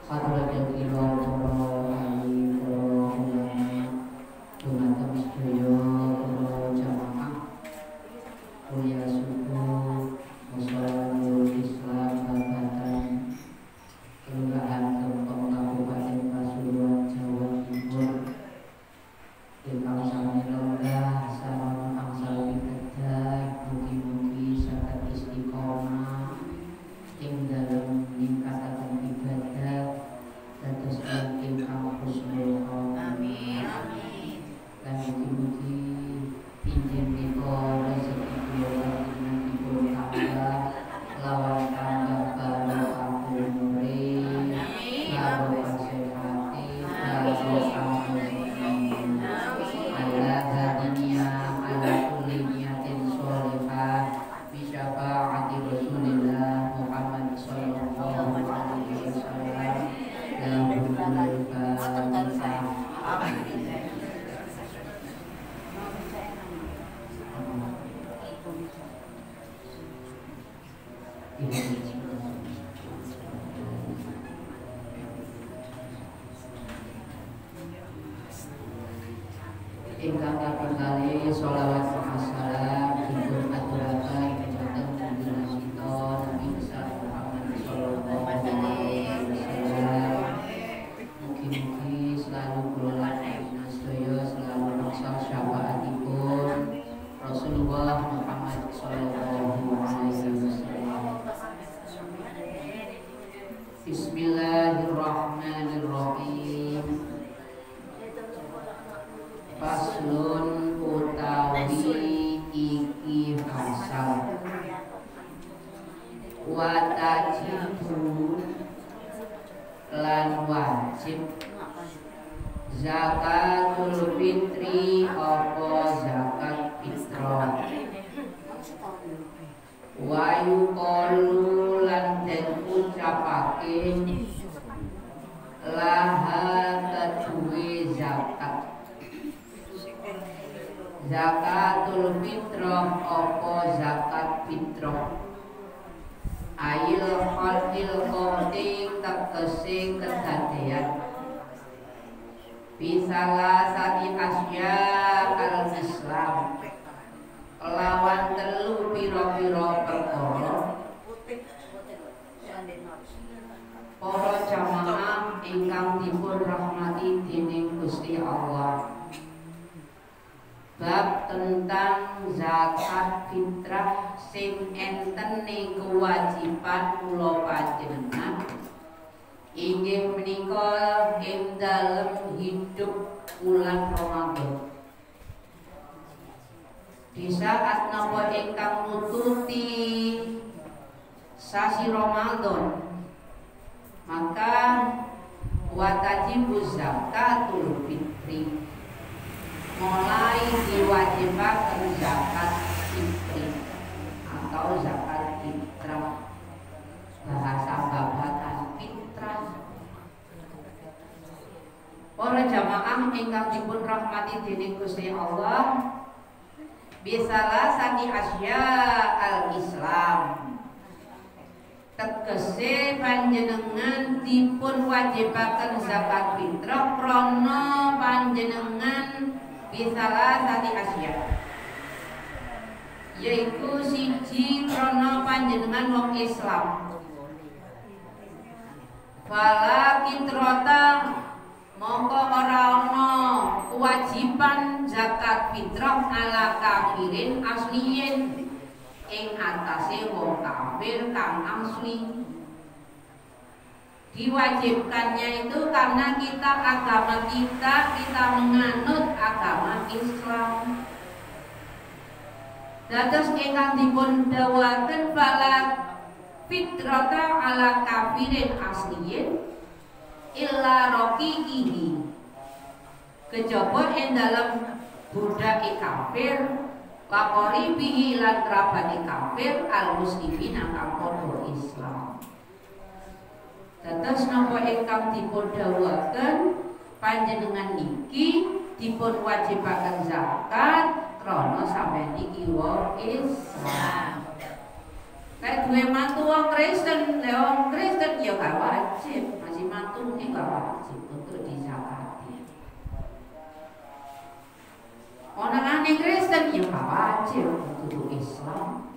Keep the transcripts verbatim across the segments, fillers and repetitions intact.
Ingkang kaping kalih sholawat wassalam dipun aturaken dhateng junjungan kita Nabi besar Muhammad sallallahu alaihi wasallam. Mugi-mugi selalu kula lan sedaya selalu mangsal syafaatipun Rasulullah Muhammad sallallahu alaihi wasallam. Bismillahirrahmanirrahim. Faslun utawi iki fasal watajibu lan wajib zakatul fitri apa zakat fitrah wayu qalu lan den ucapake laha kedue zakat zakatul fitrah apa zakat fitrah ail khalqil qawti tegese kedadean bisalah sati asya al islam lawan telu pira-pira perkara para jamaah ingkang dipun rahmati dening Gusti Allah. Bab tentang zakat fitrah sing entene kewajiban kula panjenengan inggih menika ing dalem hidup bulan Ramadan. Di saat napa ingkang nututi sasi Ramadan, maka watajibu zakatul fitri, mulai diwajibkan zakat fitri atau zakat fitrah, bahasa babakan fitrah. Para jamaah ingkang dipun rahmati dening Gusti Allah, bisalah sani asya al-Islam, tegese panjenengan dipun wajibaken zakat fitrah krana panjenengan bisalah sati asya, yaitu siji krana panjenengan wong Islam. Fala kitrota mongko ora ana kewajiban zakat fitrah ala kafirin asliyin ing atase wong kafir kang asli. Diwajibkannya itu karena kita agama kita kita menganut agama Islam. Dados ingkang dipun dawuhaken fala fitrata ala kafirin asliyin illa raqiqihi, kejaba ing dalam budake kafir lakori bihi lan kerabate kafir al muslimin kang padha Islam. Dados napa ingkang dipun dawuhaken panjenengan niki dipun wajibaken zakat krana sampeyan iki wong Islam. Nek duwe mantu wong Kristen, lek wong Kristen ya gak wajib, masih mantu wajib untuk dizakati. Orang aneh Kristen ya gak wajib untuk Islam.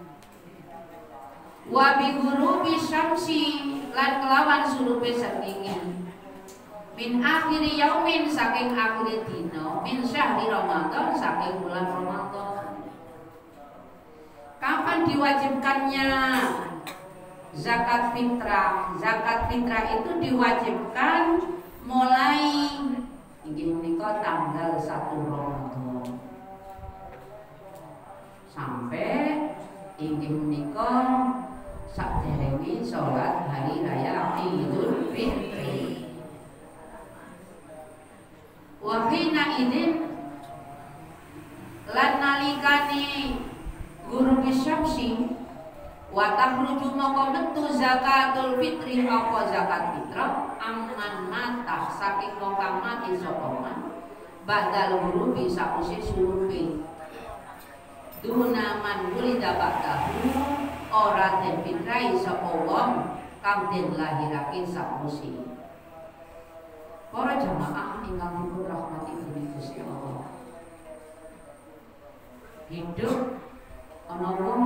Wa bi ghurubi syamsi lan kelawan surupe srengenge min akhiri yaumin saking akhir dina min syahri Ramadan saking bulan Ramadan. Kapan diwajibkannya zakat fitrah? Zakat fitrah itu diwajibkan mulai inggih menika tanggal satu Ramadan sampai inggih menika sakderenge salat hari raya Idul Fitri. Wa hina idin lan nalikane guru bisyamsi wa takhruju maka metu zakatul fitri apa zakat fitrah amman mata saking wong kang mati sapa man badal guru bisa usih surupe dunaman wulida ba'dahu ora den fitrai sapa wong kang den lahirake sakwise. Para jamaah ingkang dipun rahmati dening Gusti Allah. Hidup ana wong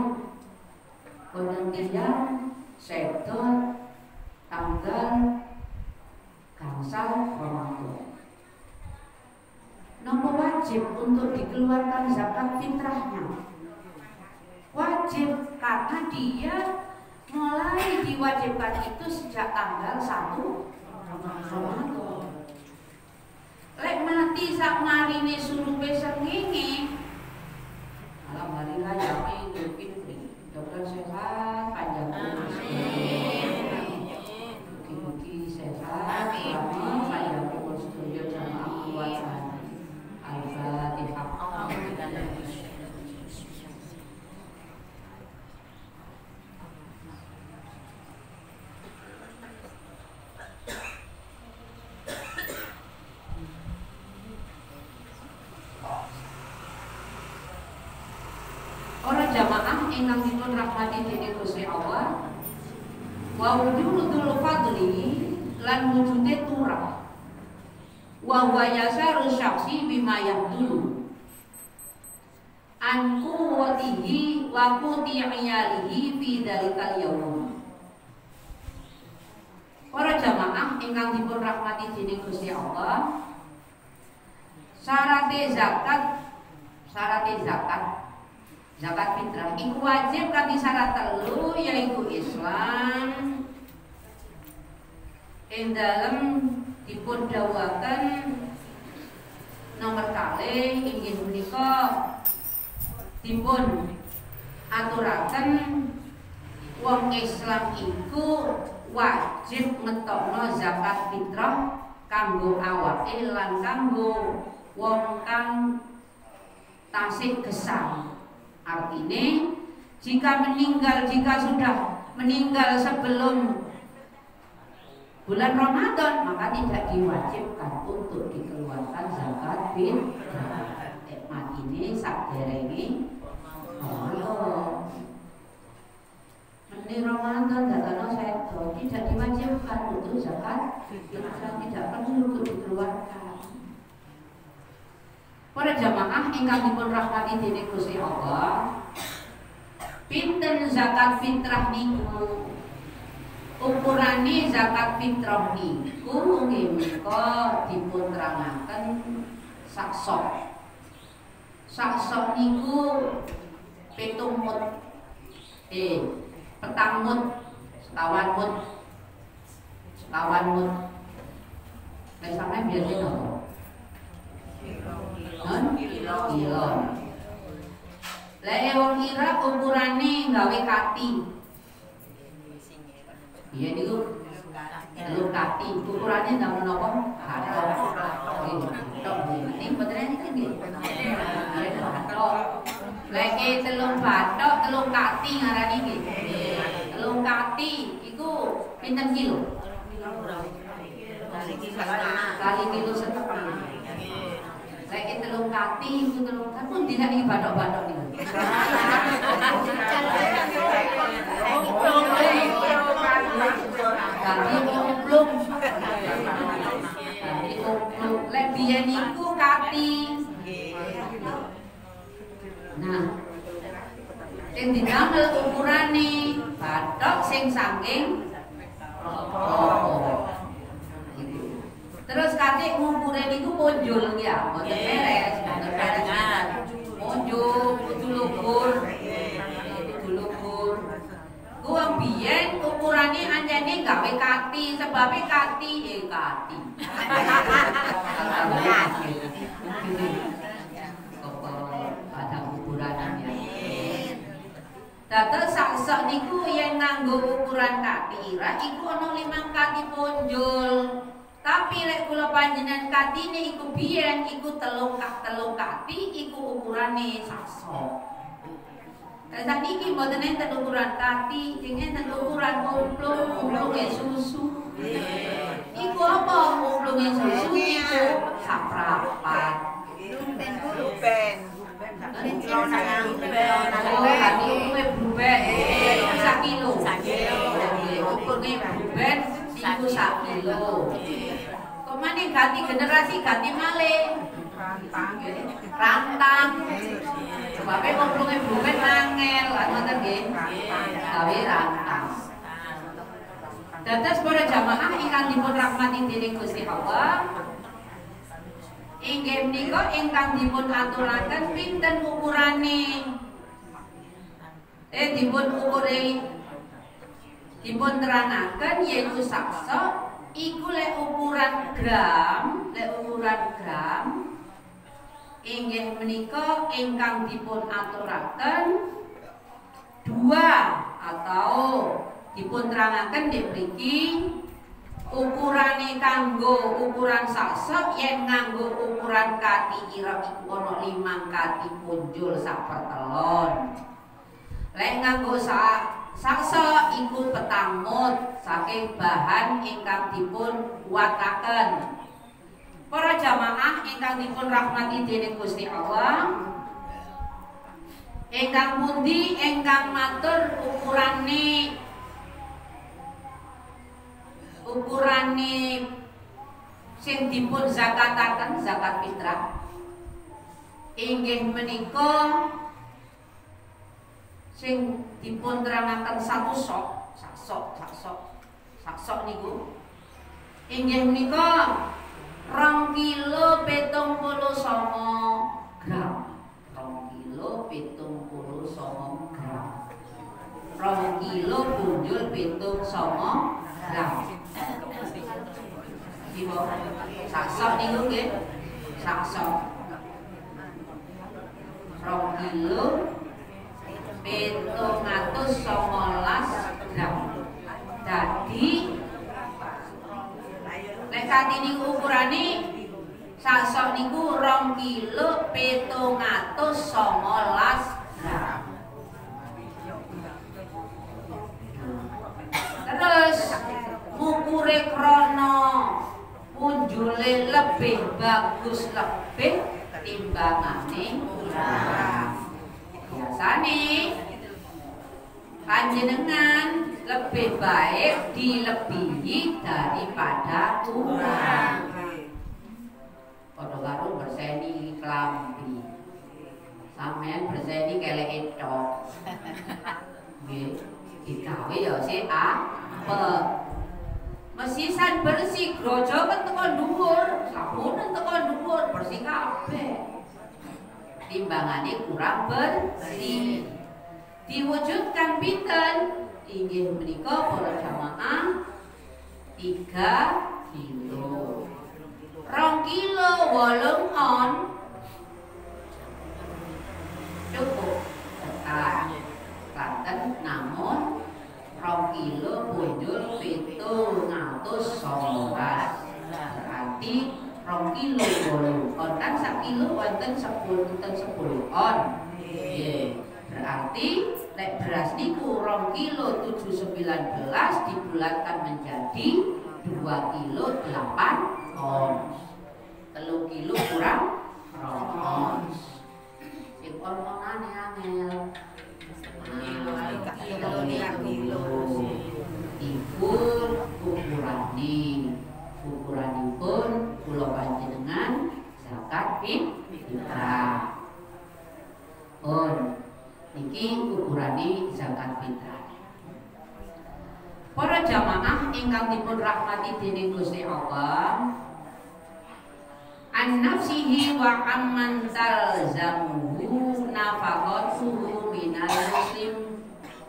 penentian sedo tanggal gangsal Ramadan. Napa wajib untuk dikeluarkan zakat fitrahnya? Wajib karena dia mulai diwajibkan itu sejak tanggal satu Ramadan. Lek mati sak marine surupe srengenge malam hari raya Idul Fitri. Dokter sehat, panjang umur. Mugi-mugi sehat, selamat, panjang umur sedaya jamaah keluarga. Al-Fatihah. Ingkang dipun rahmati dening Gusti Allah, wa wujudul fadli lan wujude turah, wa huwa yasaru syaksi bima yaqulu an quwwatihi wa qutiyalihi fi dalikal yaum. Para jamaah ingkang dipun rahmati dening Gusti Allah, syarat zakat syarat zakat zakat fitrah iku wajib kanthi syarat telu yaitu Islam. Ing dalem dipun dawuhaken nomor kalih inggih menika dipun aturaken wong Islam iku wajib ngetokno zakat fitrah kanggo awake lan kanggo wong kang tasih gesang. Artinya jika meninggal, jika sudah meninggal sebelum bulan Ramadan maka tidak diwajibkan untuk dikeluarkan zakat fitrah. Matine sakderenge Ramadan. Meni Ramadan datono sedo tidak diwajibkan untuk zakat fitrah, tidak perlu untuk dikeluarkan. Para jamaah ingkang dipun rahmati dening Gusti Allah, pinten zakat fitrah niku? Ukurane zakat fitrah niku nggih menika dipun terangaken sak sok. Sak sok niku pitung mut, eh petang mut, sekawan mut, sekawan mut. Nek sampeyan biyen napa? Kilo. Lek wong Irak ukurane gawe kati. Iya niku telur kati. Ukurane ndang menapa? Bathok. Bathok niki benerane iki nggih. Bathok. Lek telur bathok, telur kati ngarani nggih. Telur kati iku pinten kilo? Kali kilo setengah. Lek telung kati itu telung kati pun tidak iki bathok-bathok niku. Kati belum. biyen iku kati. Nah, sing didamel ukurane bathok sing saking rokok. Terus kate ngukure niku punjul ya, mboten beres, mboten beres. Punjul, kudu lukur. Kudu lukur. Ku biyen ukurane anjene gawe kati, sebabe kati eh kati. Dados sak niku yen nganggo ukuran kati ira iku ana limang kati punjul. Tapi lek kula panjenengan katine iku biyen iku telung kak telung kati iku ukurane sakso. Lah sakniki mboten enten ukuran kati, sing enten ukuran umplung, umplunge susu. Iku apa umplunge susu iku saprapat. Lupen. Oh, hati umplunge bluben. sak kilo. sak kilo. Umplunge bluben iku sak kilo. Kemana ganti generasi ganti malih rantang rantang sebabnya ngomongnya bukan angel ngoten nggih gawe rantang. Dados para jamaah ingkang dipun rahmati dening Gusti Allah, inggih menika ingkang dipun aturaken pinten ukurane. Eh dipun ukure dipun terangaken yaitu saksa. Iku lek ukuran gram, lek ukuran gram inggih menika ingkang dipun aturaken dua atau dipun terangaken nggih mriki ukurane kanggo ukuran saksa yen nganggo ukuran kati ira iku ana limang kati punjul sak pertelon. Lek nganggo sak saksa iku petang mut saking bahan ingkang dipun kuwataken. Para jamaah ingkang dipun rahmati dening Gusti Allah, ingkang pundi ingkang matur ukurane ukurane sing dipun zakataken zakat fitrah inggih menika sing dipun terangaken satu sok, sak sok, sak sok, sak sok niku inggih menika rong kilo pitung puluh sanga gram. rong kilo pitung puluh sanga gram. rong kilo punjul pitung sanga gram. Ibu, sak sok niku nggih, sak sok. rong kilo pitung atus songolas gram. Jadi lek kati niku ukurane sakso niku rong kilo pitung atus songolas gram. Terus ngukure krono punjule lebih bagus lebih timbangane kurang. Biasane panjenengan lebih baik dilebihi daripada kurang. Padha karo berseni klambi. Sampeyan berseni kelek etok. Nggih, digawe ya sik apik. Mesisan bersih grojo kan teko dhuwur, sapunen teko dhuwur bersih kabeh. Timbangane kurang bersih. Diwujudkan pinten inggih menika para jamaah tiga kilo. rong kilo wolung on cukup tekan Klaten, namun rong kilo punjul pitung atus songolas berarti rong kilo wolung on kan sak kilo wonten sepuluh ten sepuluh on. Nggih. Berarti lek beras niku rong kilo tujuh sembilan belas dibulatkan menjadi dua kilo delapan ons. Telu kilo kurang rong ons. Sing on-onane angel. Telu kilo. Iku ukurane. Ukuranipun kula panjenengan zakat fitrah. Pun niki ukurane zakat fitrah. Para jamaah ingkang dipun rahmati dening Gusti Allah, an nafsihi wa amman talzamuhu nafaqatuhu minal muslim.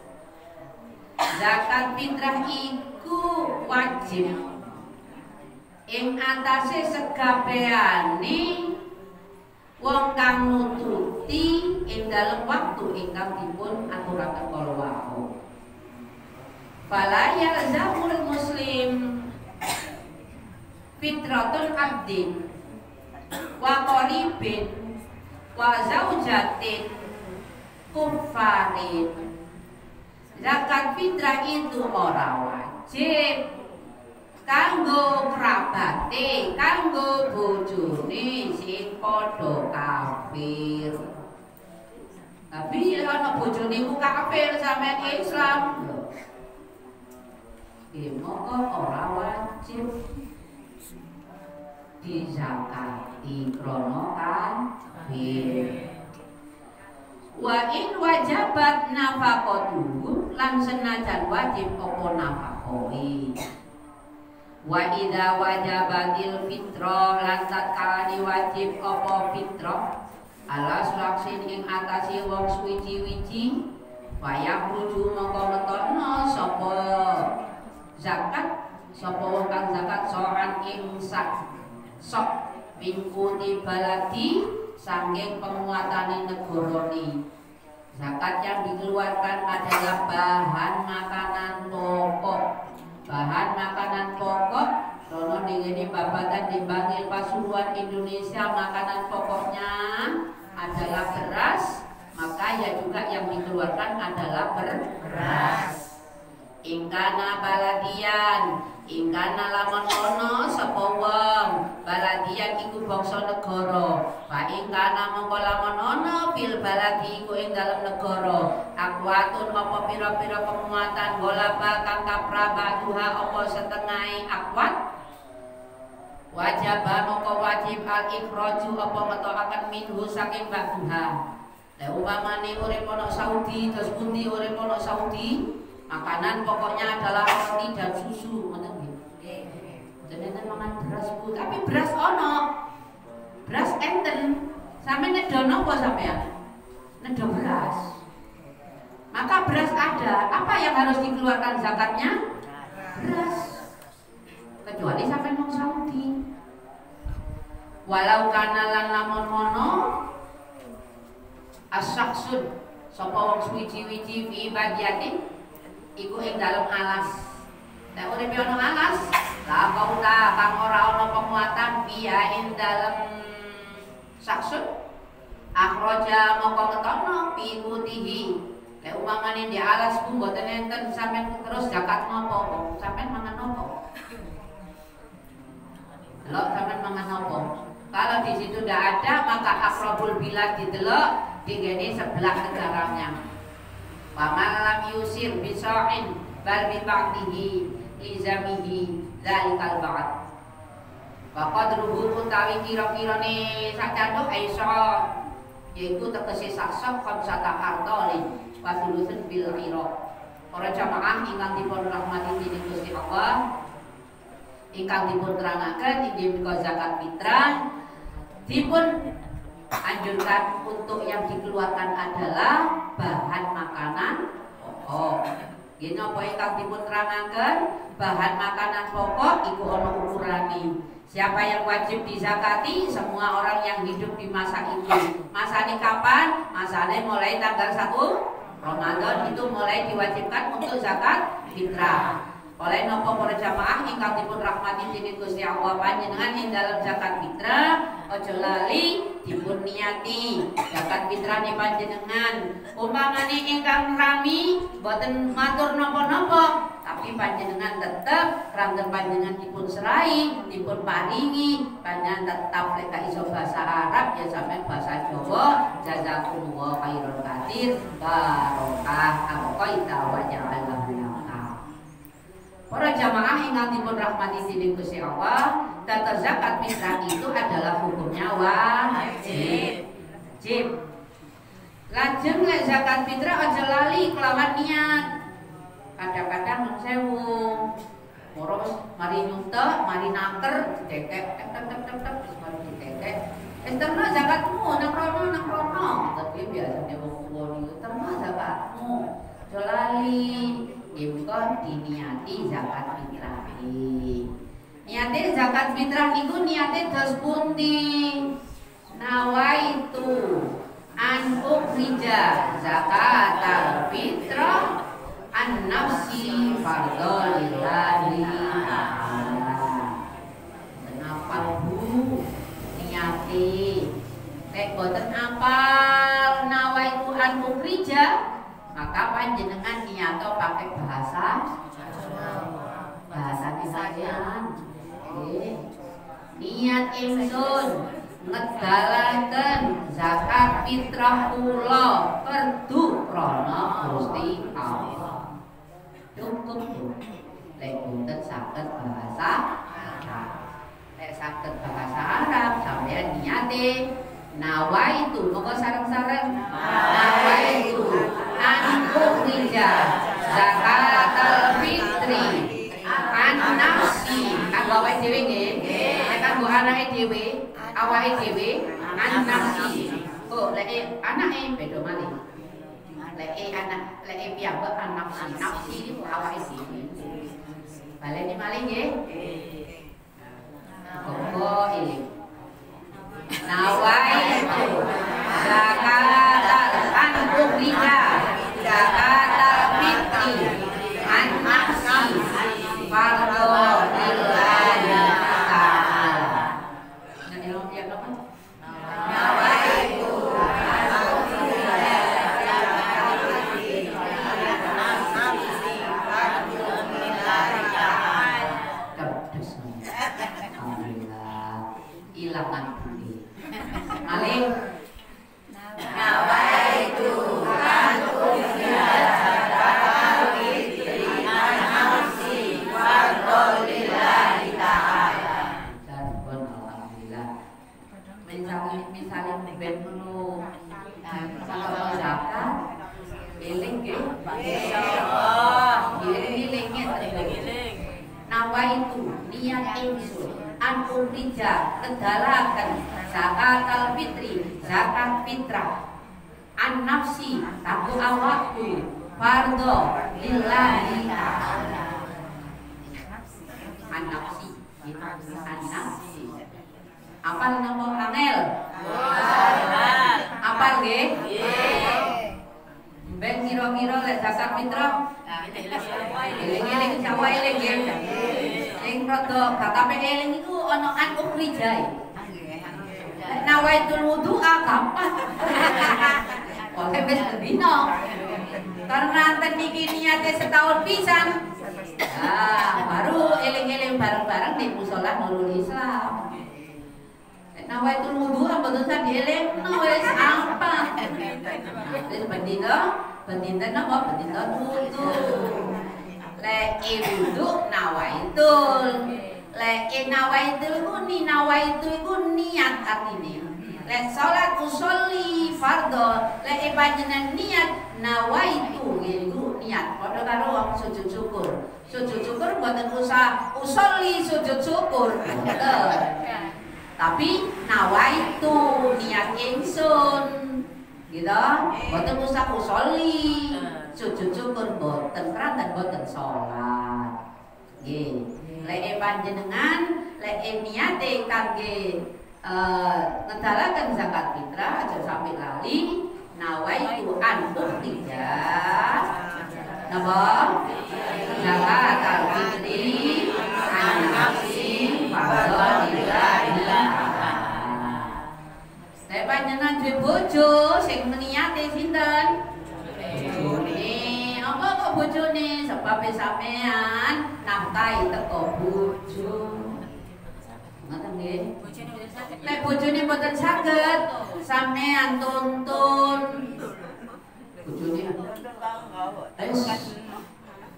Zakat fitrah iku wajib ing atase sekabehane wong kang nututi ing dalem waktu ingkang dipun aturaken kala wau. Fala yalzamul muslim fitratun abdin wa qaribin wa zaujatin kufarin. Zakat fitrah itu ora wajib kanggo kerabate, kanggo bojone sing padha kafir. Tapi ana bojone ku kafir sampeyan Islam. Moko ora wajib dizakati krana kafir. Wa in wajabat nafaqatuhu lan senajan wajib apa nafaqoi. Wa idza wajabatil fitrah lan tatkala wajib apa fitrah ala sulaksin ing atase wong suwiji-wiji wayah ruju mongko metokno sapa zakat sapa wong kang zakat soan ing sak sok mingkuti baladi saking penguatane negarane. Zakat yang dikeluarkan adalah bahan makanan pokok. Bahan makanan pokok rono dingene babatan dibangun Pasuruan Indonesia, makanan pokoknya adalah beras, maka ya juga yang dikeluarkan adalah beras. Ingkana baladian, ingkana lamun ono sapa wong baladian iku bangsa negara. Fa ingkana mongko lamun ono fil baladi iku ing dalem negara. Akwatun apa pira-pira penguatan golaba kang kapraba duha apa setengahe akwat. Wajib mongko wajib al ikhraju apa metokaken minhu saking ba'duha. Lah umpamane urip ana Saudi, terus pundi urip ana Saudi? Makanan pokoknya adalah roti dan susu, ngoten nggih. Jenengan mangan beras Bu, tapi beras ono. Beras enten. Sampe nedo napa sampean? Nedo beras. Maka beras ada, apa yang harus dikeluarkan zakatnya? Beras. Kecuali sampean wong Saudi. Walau kana lan lamun mono as-saksun sapa wong suwiji-wiji fi badiyatin iku ing dalem alas. Nek urip ana alas, la kauta kang ora ana penguatan biya ing dalem saksun. Akhraja moko ngetono pikutihi. Nek umpamane di alas ku mboten enten sampean terus zakat ngopo? Sampean mangan nopo? Delok sampean mangan nopo? Kalau di situ tidak ada, maka akrabul bilad didelok di gene sebelah negaranya. Paman lam yusir bisoin bal bi ba'dihi lizamihi zalikal ba'd. Faqadruhu utawi kira-kirane sacanduk aisyah yaiku tegese saksak khamsata ardolin wasulusun bil iraq. Para jamaah ingkang dipun rahmati dening Gusti Allah, ingkang dipun terangaken inggih menika zakat fitrah dipun anjurkan untuk yang dikeluarkan adalah bahan makanan pokok. Gini apa ingkang dipun terangaken bahan makanan pokok iku ana ukurane. Siapa yang wajib dizakati? Semua orang yang hidup di masa itu. Masane kapan? Masane mulai tanggal satu Ramadan itu mulai diwajibkan untuk zakat fitrah. Oleh nopo para jamaah ingkang dipun rahmati dening Gusti Allah, panjenengan ing dalam zakat fitrah aja lali dipun niati zakat fitrah ni panjenengan. Umpamane ingkang rami boten matur napa-napa, tapi panjenengan tetep ranggen panjenengan dipun serai, dipun paringi, panjenengan tetap lek iso bahasa Arab ya sampeyan bahasa Jawa. Jazakumullah khairan katsir barokah apa qaita wa ja'ala. Para jamaah ingkang dipun rahmati dening Gusti Allah, data zakat fitrah itu adalah hukumnya wajib. Wajib. Lajeng lek zakat fitrah aja lali kelawan niat. Kadang-kadang nun sewu. Poros mari nyuntek, mari naker, ditekek, tek tek tek tek tek terus mari ditekek. Wis terima zakatmu nang rono nang rono. Tapi biasane wong tuwa niku terima zakatmu. Aja lali. Iku diniati zakat fitrah. Niate zakat fitrah niku niate dos pundi? Nawaitu an ukhrija zakatal fitrah an nafsi fardhu lillahi ta'ala. Kenapa Bu niate? Nek boten apal nawaitu an ukhrija, maka panjenengan niato pakai bahasa bahasa pisahan. Nggih. Niat ingsun ngedalaken zakat fitrah kula kerdu krana Gusti Allah. Cukup Bu. Lek boten saged bahasa Arab. Lek saged bahasa Arab sampeyan niate nawaitu moko sareng-sareng nawaitu an ukhrija zakatal fitri an nafsi kanggo awake dhewe nggih nek kanggo anake dhewe awake dhewe an nafsi. Oh lek anake beda malih. Lek anak lek piyambak an nafsi nafsi niku awake dhewe. Baleni malih nggih. Kok iki nawaitu zakatal an ukhrija zakatal fitri an nafsi fardhu lillahi ta'ala. Nah, elok ya apa? Nawaitu an ukhrija zakatal fitri an nafsi fardhu lillahi ta'ala. Terus. Alhamdulillah. Ilangan malih nawaitu an ukhrija zakatal fitri an nafsi fardhu lillahi ta'ala. Sampun alhamdulillah. Misale misale ben ngono kalau zakat eling nggih insyaallah eling eling nawaitu niat ingsun an ukhrija kedalaken zakatal fitri zakat fitrah an nafsi kanggo awakku fardhu lillahi ta'ala. An nafsi an nafsi apal nama angel apal nggih ben kira-kira lek zakat fitrah eling-eling sawa eling nggih sing rada gatape eling iku ana an ukhrija. Nawaitul wudu'a gampang. Oleh wis dino. Karena enten iki niate setahun pisan. Ah, baru eling-eling bareng-bareng di musala Nurul Islam. Nawaitul wudu'a mboten sak dielingno wis gampang. Wis bendina, bendina napa bendina wudu. Lek wudu nawaitul. Lek nawaitul iku ni nawaitu iku niat artine. Lek salat usolli fardhu, lek panjenengan niat nawaitu iku niat. Padha karo wong sujud syukur. Sujud syukur mboten usah usolli sujud syukur. Tapi nawaitu niat ingsun. Gitu. Mboten usah usolli sujud syukur mboten keranten mboten salat. Nggih. Lek panjenengan lek niate kangge ngedalaken zakat fitrah aja sampai lali nawaitu an ukhrija napa zakatal fitri an nafsi fardhu lillahi ta'ala. Lek panjenengan duwe bojo sing niate sinten? Bojone. Apa kok bojone? Sebab sampean nafkahi teko bojo. Ngoten nggih. Nek bojone mboten saged, sampean tuntun. Bojone. Wis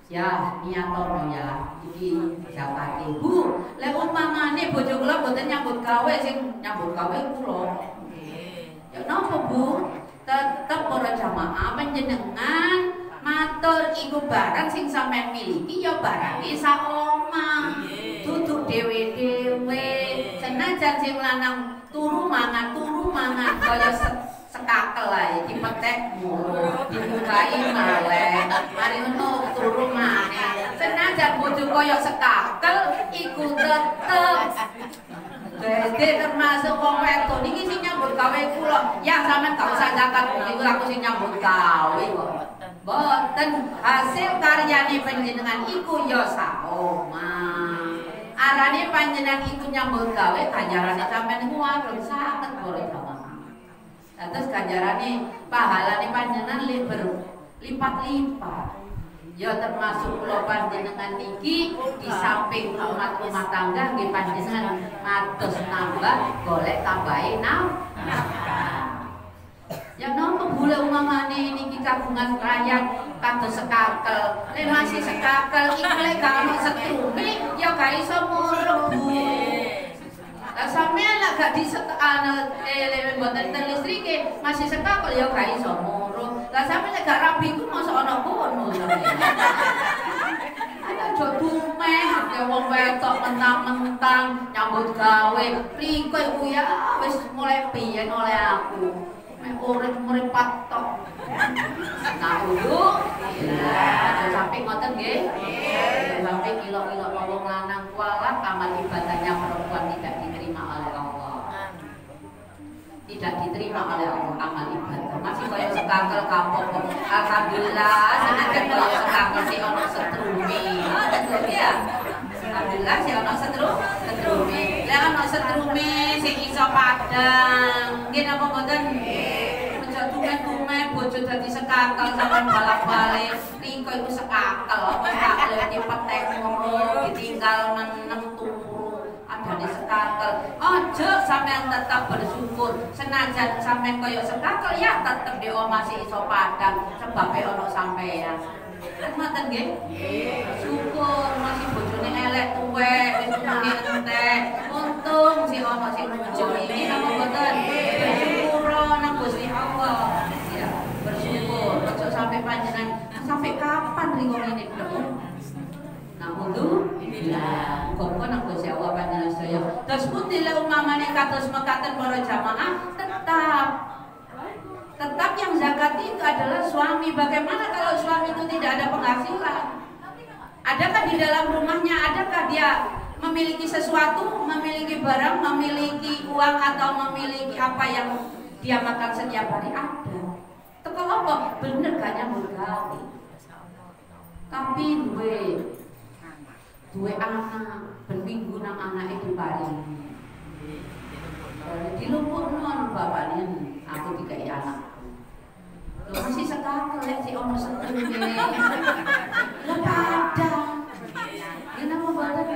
Ya, niatono ya, iki zakate. Bu, lek umpamane bojo kula mboten nyambut gawe sing nyambut gawe kula. Ya napa Bu? Tetep para jamaah panjenengan matur iku barang sing sampean miliki ya barange sak omah. Dudu dhewe-dhewe. Senajan sing lanang turu mangan, turu mangan kaya sekakel ae dipetek mulu, dibukai maleh. Mari ngono turu maneh. Senajan bojo kaya sekakel iku tetep dadi termasuk wong wedok niki sing nyambut gawe kula. Ya sampean gak usah zakat niku aku sing nyambut gawe kok. Boten hasil karyane panjenengan iku ya sak omah. Arane panjenengan iku nyambut gawe ganjarane sampean niku warung sanget para jamaah. Terus ganjarane pahalane panjenengan berlipat-lipat. Ya termasuk kula panjenengan niki di samping rumah-rumah tangga nggih panjenengan mados nambah golek tambahe nafkah. Ya nopo bule umamane niki kagungan rakyat kados sekakel. Lek masih sekakel iki lek gak ono setrume ya gak iso murung Bu. Lah sampeyan lek gak disetakane eh mboten terlistrike masih sekakel ya gak iso murung. Lah sampeyan lek gak rabi ku mosok ana kono sampeyan. Ayo aja dumeh ya wong wedok mentang-mentang nyambut gawe. Priko iku ya wis mulai biyen oleh aku. Mek urip-urip patok. Nah, dulu ya, aja sampai ngoten nggih. Nggih. Sampai kilo-kilo wong lanang kualat amal ibadahnya perempuan tidak diterima oleh Allah. Tidak diterima oleh Allah amal ibadah. Masih kaya sekakel kapok. Alhamdulillah, senajan kaya sekakel sing ana setrume. Ngoten ya. Alhamdulillah sing ana setru, setrume. Lah ana setrume sing iso padang. Nggih napa mboten? Tumen-tumen bojo dadi sekakel sampean balak-balik riko iku sekakel apa sekakel dipetek ngono ditinggal nang turu adane sekakel aja sampean tetap bersyukur senajan sampean koyo sekakel ya tetep di omah sing iso padang sebabe ono sampean ngoten nggih syukur masih bojone elek tuwek wis muni entek untung si ono sing mujo iki napa mboten nang Gusti Allah ya bersyukur ojo sampai panjenengan sampai kapan ringo ini belum nah untuk ya kok nang Gusti Allah panjenengan saya terus putih le umamane kados mekaten para jamaah tetap tetap yang zakat itu adalah suami. Bagaimana kalau suami itu tidak ada penghasilan? Adakah di dalam rumahnya, adakah dia memiliki sesuatu, memiliki barang, memiliki uang atau memiliki apa yang dia makan setiap hari? Ada. Teko apa? Bener gak nyambut gawe. Tapi duwe duwe anak, ben minggu nang anake diparingi. Dilumpukno bapakne, aku dikai anakku. Lho masih sekakel lek si ono setune. Lah padang. Ya napa mboten?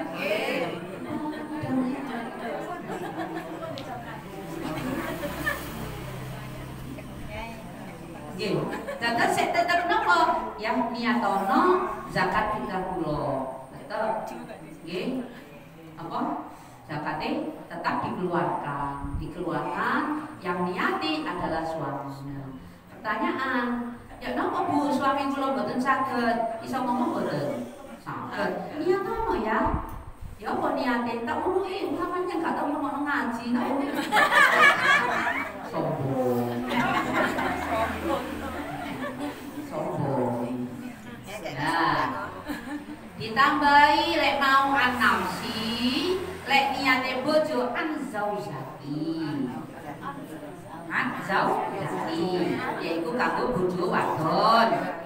Nggih. Dados sik tetep napa? Yang niatono zakat fitrah kula. Tetep. Nggih. Apa? Zakatnya tetap dikeluarkan. Dikeluarkan yang niati adalah suaminya. Pertanyaan, ya napa Bu suami kula mboten saged iso ngomong mboten? Saged. Niatono ya. Ya apa niate tak uruki, umpamane gak tau ngono ngaji tak uruki. Sombong. Sombong. Nah, ditambahi lek mau an-nafsi, lek niate bojo an zaujati. An zaujati, yaiku kanggo bojo wadon.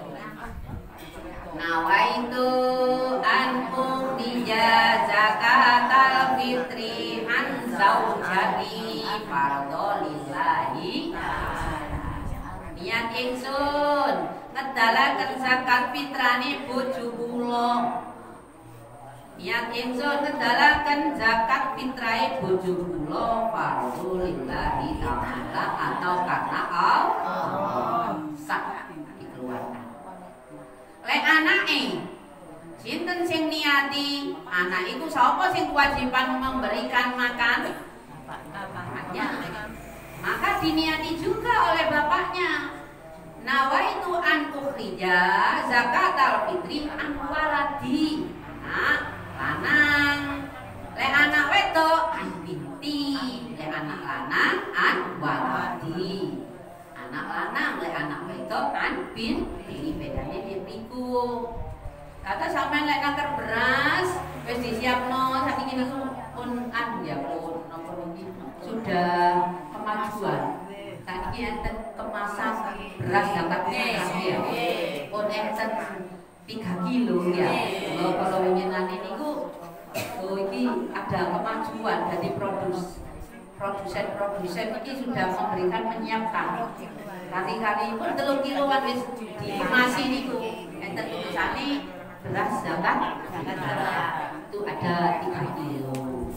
Nawaitu an ukhtiya zakatal fitri an zaujati fardholillahi. Niat ingsun ngedalaken zakat fitrane bojo kula. Niat ingsun ngedalaken zakat fitrahe bojo kula fardholillahi ta'ala atau karena Allah. Sak dikeluarkan. Lek anake Sinten sing niati anak itu sapa sing kewajiban memberikan makan? Bapaknya. Maka diniati juga oleh bapaknya. Nawaitu an ukhrija zakatal fitri an waladi. Anak lanang. Le anak wedok an binti. Le anak lanang an waladi. Anak lanang le anak wedok an binti. Bedane niku. Kata sampean lek kanker beras wis disiapno sakniki niku pun anu ya pun napa niki sudah kemajuan. Sakniki enten kemasan beras zakatnya ya. Pun enten tiga kilo ya. Kalau kalau winginan niku oh iki ada kemajuan dari produs produsen-produsen ini sudah memberikan menyiapkan. Kali-kali pun telung kiloan wis dikemasi niku. Enten tulisane beras zakat itu ada tiga kilo.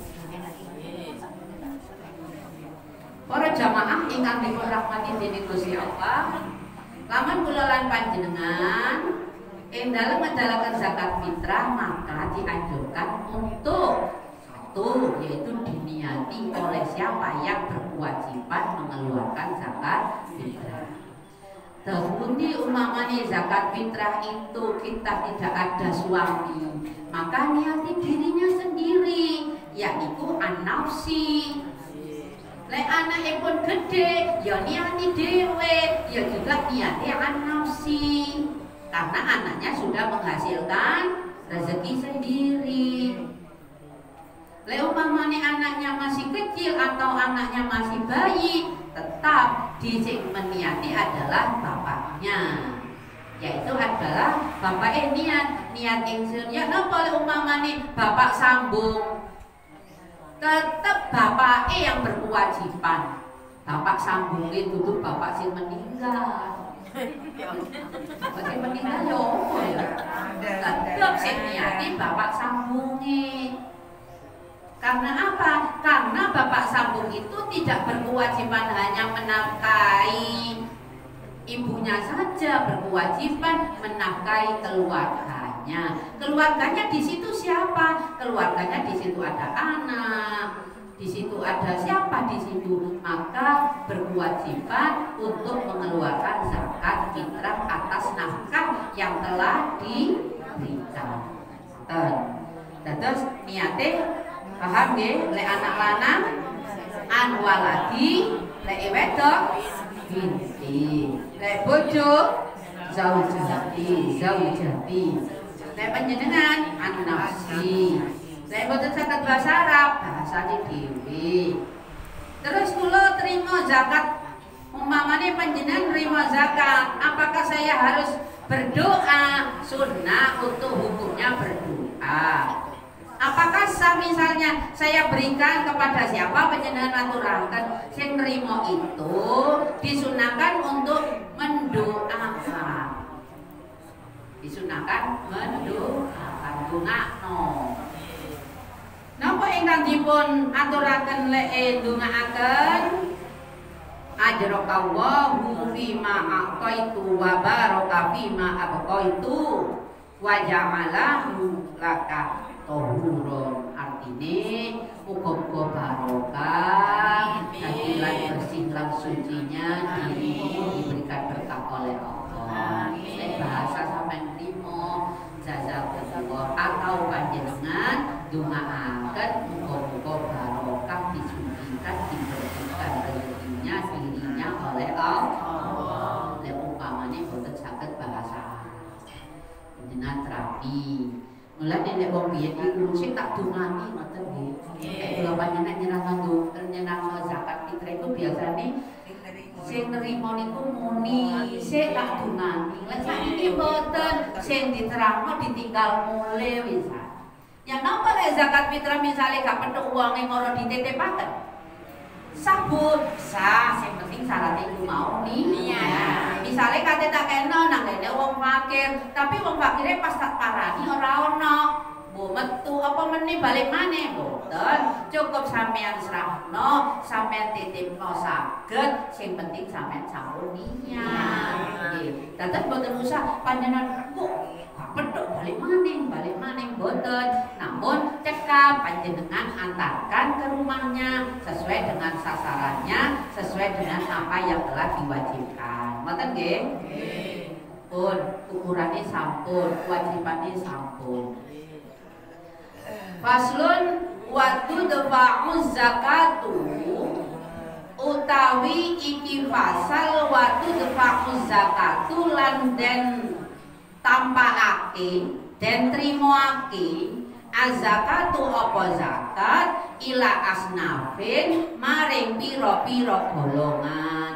Para jamaah ingkang dipun rahmati dening Gusti Allah, lamun kula lan panjenengan ing dalem ngedalaken zakat fitrah maka dianjurkan untuk satu yaitu diniati oleh siapa yang berkewajiban mengeluarkan zakat fitrah. Terbukti umpamanya zakat fitrah itu kita tidak ada suami, maka niati dirinya sendiri, yaitu an-nafsi. Lek anake pun gede, ya niati dhewe, ya juga niati an-nafsi. Karena anaknya sudah menghasilkan rezeki sendiri. Lek umpamanya anaknya masih kecil atau anaknya masih bayi, tetap dising meniati adalah bapaknya, yaitu adalah bapak eh niat niat ingsun ya napa le umpamane bapak sambung, tetap bapak eh yang berkewajiban. Bapak sambung itu tuh bapak sing meninggal. Bapak sing meninggal yo ya. Tetap sing niati bapak sambungi. Karena apa? Karena bapak sambung itu tidak berkewajiban hanya menafkahi ibunya saja, berkewajiban menafkahi keluarganya. Keluarganya di situ siapa? Keluarganya di situ ada anak, di situ ada siapa di situ? Maka berkewajiban untuk mengeluarkan zakat fitrah atas nafkah yang telah diberikan. Terus niate paham nggih, lek anak lanang an waladi, lek wedok binti, lek bojo zaujati, zaujati, lek panjenengan an nafsi, lek boten saged bahasa Arab bahasane dhewe. Terus kula terima zakat, umpamane panjenengan terima zakat, apakah saya harus berdoa? Sunnah untuk hukumnya berdoa. Apakah sah misalnya saya berikan kepada siapa panjenengan aturaken sing nrimo itu disunahkan untuk mendoakan. Disunahkan mendoakan dongakno. Napa ingkang dipun aturaken lek ndongaaken ajrokallahu fima aqaitu wa baraka fima abqaitu wa ja'alahu laka tohuron, artine uga-uga barokah, dadi lan bersih lan sucinya dirimu diberikan berkah oleh Allah. Nek bahasa sampeyan trimo jazakallah atau panjenengan ndongaaken uga-uga barokah disucikan dibersihkan rezekinya dirinya oleh Allah. Nek umpamane boten saged bahasa panjenengan terapi. Mulai nenek wong biyen iku sing tak dongani ngoten nggih. Nek kula panjenengan nyenang nggo nyenang zakat fitrah iku biasane sing nerima niku muni sik tak dongani. Lah saiki mboten sing diterangno ditinggal mule wis. Ya napa lek zakat fitrah misale gak petuk wonge mara dititipaken? Sabut sah, sing penting syaratnya iku mau niat. Misale kate tak kena nang ngene wong fakir, tapi wong fakire pas tak parani ora ono. Mbok metu apa meneh balik maneh mboten. cukup sampean serahno, sampean titipno saged, sing penting sampean sampun niat. Nggih. Dados boten usah panjenengan kok pedhok balik maning, balik maning boten. Namun cekap panjenengan antarkan ke rumahnya sesuai dengan sasarannya, sesuai dengan apa yang telah diwajibkan. Ngoten nggih? Nggih. Pun ukurannya sampun, kewajibannya sampun. Faslun waktu dafa'uz zakatu utawi iki fasal waktu dafa'uz zakatu lan den tampakake den trimoake azakatu apa zakat ila asnafin maring pira-pira golongan.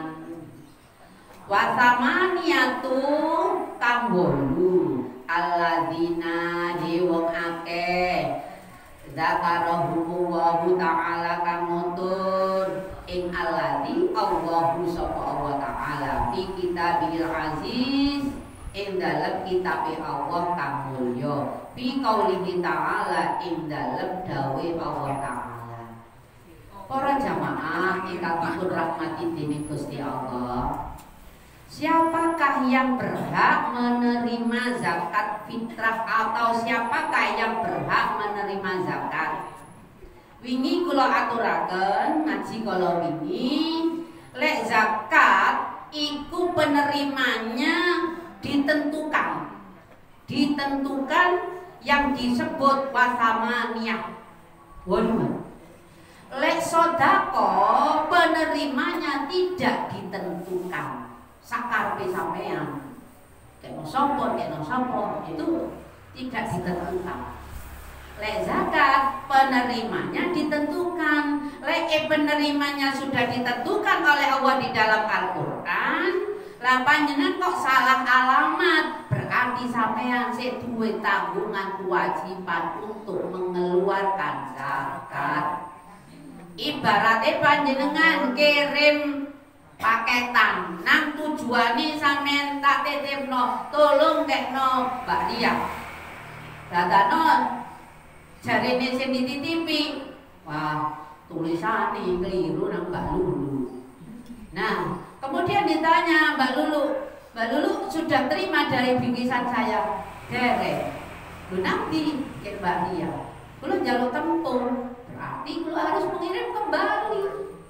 Wasamaniyatu kang wolu alladzina wong akeh zakarahu wa ta'ala kang nutur ing alladzi Allahu sapa Allah taala fi kitabil aziz ing dalem kitabe Allah kang mulya fi qaulihi ta'ala ing dalem dawe Allah taala. Para jamaah ingkang dipun rahmati dening Gusti Allah, siapakah yang berhak menerima zakat fitrah atau siapakah yang berhak menerima zakat? Wingi kula aturaken ngaji kala wingi, lek zakat iku penerimanya ditentukan. Ditentukan yang disebut wasamaniyah. Waduh. Lek sedekah penerimanya tidak ditentukan. Sakarpe sampean kena sapa kena sapa itu tidak ditentukan. Lek zakat penerimanya ditentukan. Lek eh, penerimanya sudah ditentukan oleh Allah di dalam Al-Qur'an, lah panjenengan kok salah alamat, berarti sampean sik duwe tanggungan kewajiban untuk mengeluarkan zakat. Ibaratnya panjenengan kirim paketan nang tujuane sampean tak titipno, tolong kekno Mbak Lia. Dadakno jarene sing dititipi, wah tulisane keliru nang Mbak Lulu. Nah, kemudian ditanya Mbak Lulu, Mbak Lulu sudah terima dari bingkisan saya? Derek. Lu nanti ke Mbak Lia. Kulo njaluk tempur, berarti kulo harus mengirim kembali.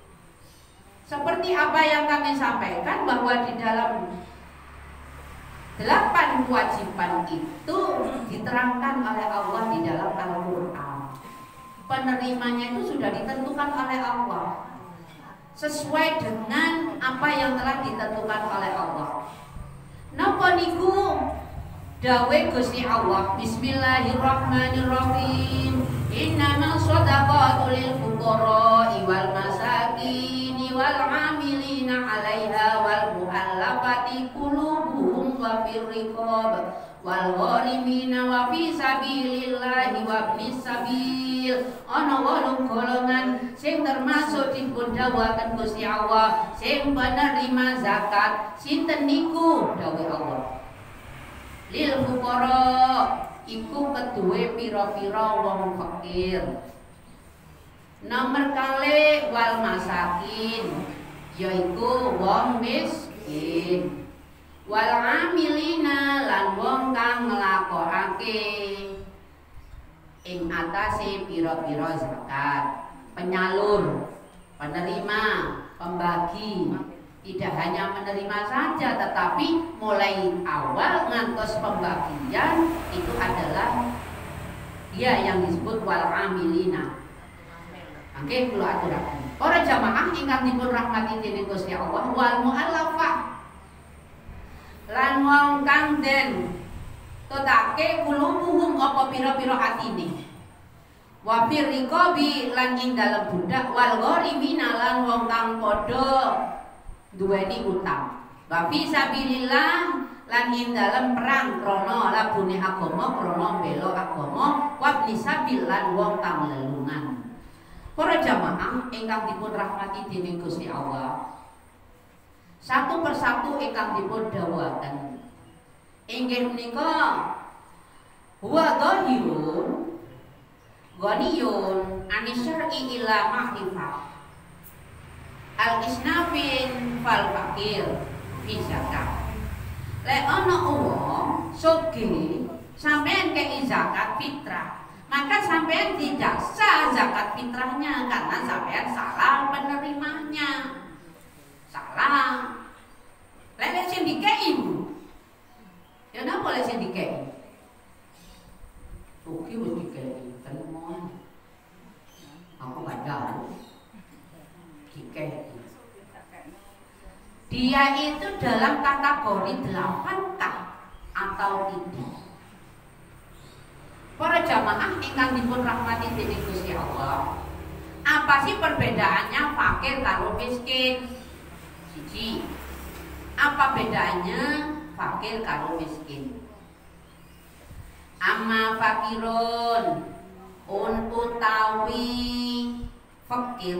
Seperti apa yang kami sampaikan bahwa di dalam delapan kewajiban itu diterangkan oleh Allah di dalam Al-Quran. Penerimanya itu sudah ditentukan oleh Allah sesuai dengan apa yang telah ditentukan oleh Allah. Napa niku dawe Gusti Allah, Bismillahirrahmanirrahim. Innamas shadaqatu lil fuqara'i wal masakini wal 'amilina 'alaiha wal mu'allafati qulubuhum wa fir riqab wal gharimina wa fi sabilillahi wa ibnis sabil. Ana wolung golongan sing termasuk dipun dawuhaken Gusti Allah sing penerima zakat. Sinten niku dawuh Allah? Lil fuqara iku keduwe pira-pira wong fakir. Nomor kali wal masakin yaiku wong miskin. Wal amilina lan wong kang nglakokake ing atase pira-pira zakat. Penyalur, penerima, pembagi. Tidak hanya menerima saja, tetapi mulai awal ngantos pembagian itu adalah dia yang disebut wal amilina. Oke, kula aturaken. Para jamaah ingkang dipun rahmati dening Gusti Allah, wal mu'allafah lan wong kang den tetake kulubuhum apa pira-pira atine. Wa fir riqabi lan ing dalem budak, wal gharimina lan wong kang padha duweni utang. Wa fi sabilillah lan ing dalem perang krana labune agama, krana mbela agama, wa sabil lan wong kang lelungan. Para jamaah ingkang dipun rahmati dening Gusti Allah, satu persatu ingkang dipun dawuhaken inggih menika huwa dhahirun. ghaniyun anisyar'i ila ma'rifah al-isnafin fal fakir fi zakat. Lek ana wong sugih sampean kei zakat fitrah, maka sampean tidak sah zakat fitrahnya karena sampean salah penerimanya. Salah. Lek sing dikei ibu. Ya napa lek sing dikei? Sugih wis dikei, terima. Aku gak tahu. Dikei. Dia itu dalam kategori delapan K atau tidak. Para jamaah ingkang dipun rahmati dening Gusti Allah, apa sih perbedaannya fakir karo miskin? Siji. Apa bedanya fakir karo miskin? Amma fakirun un utawi fakir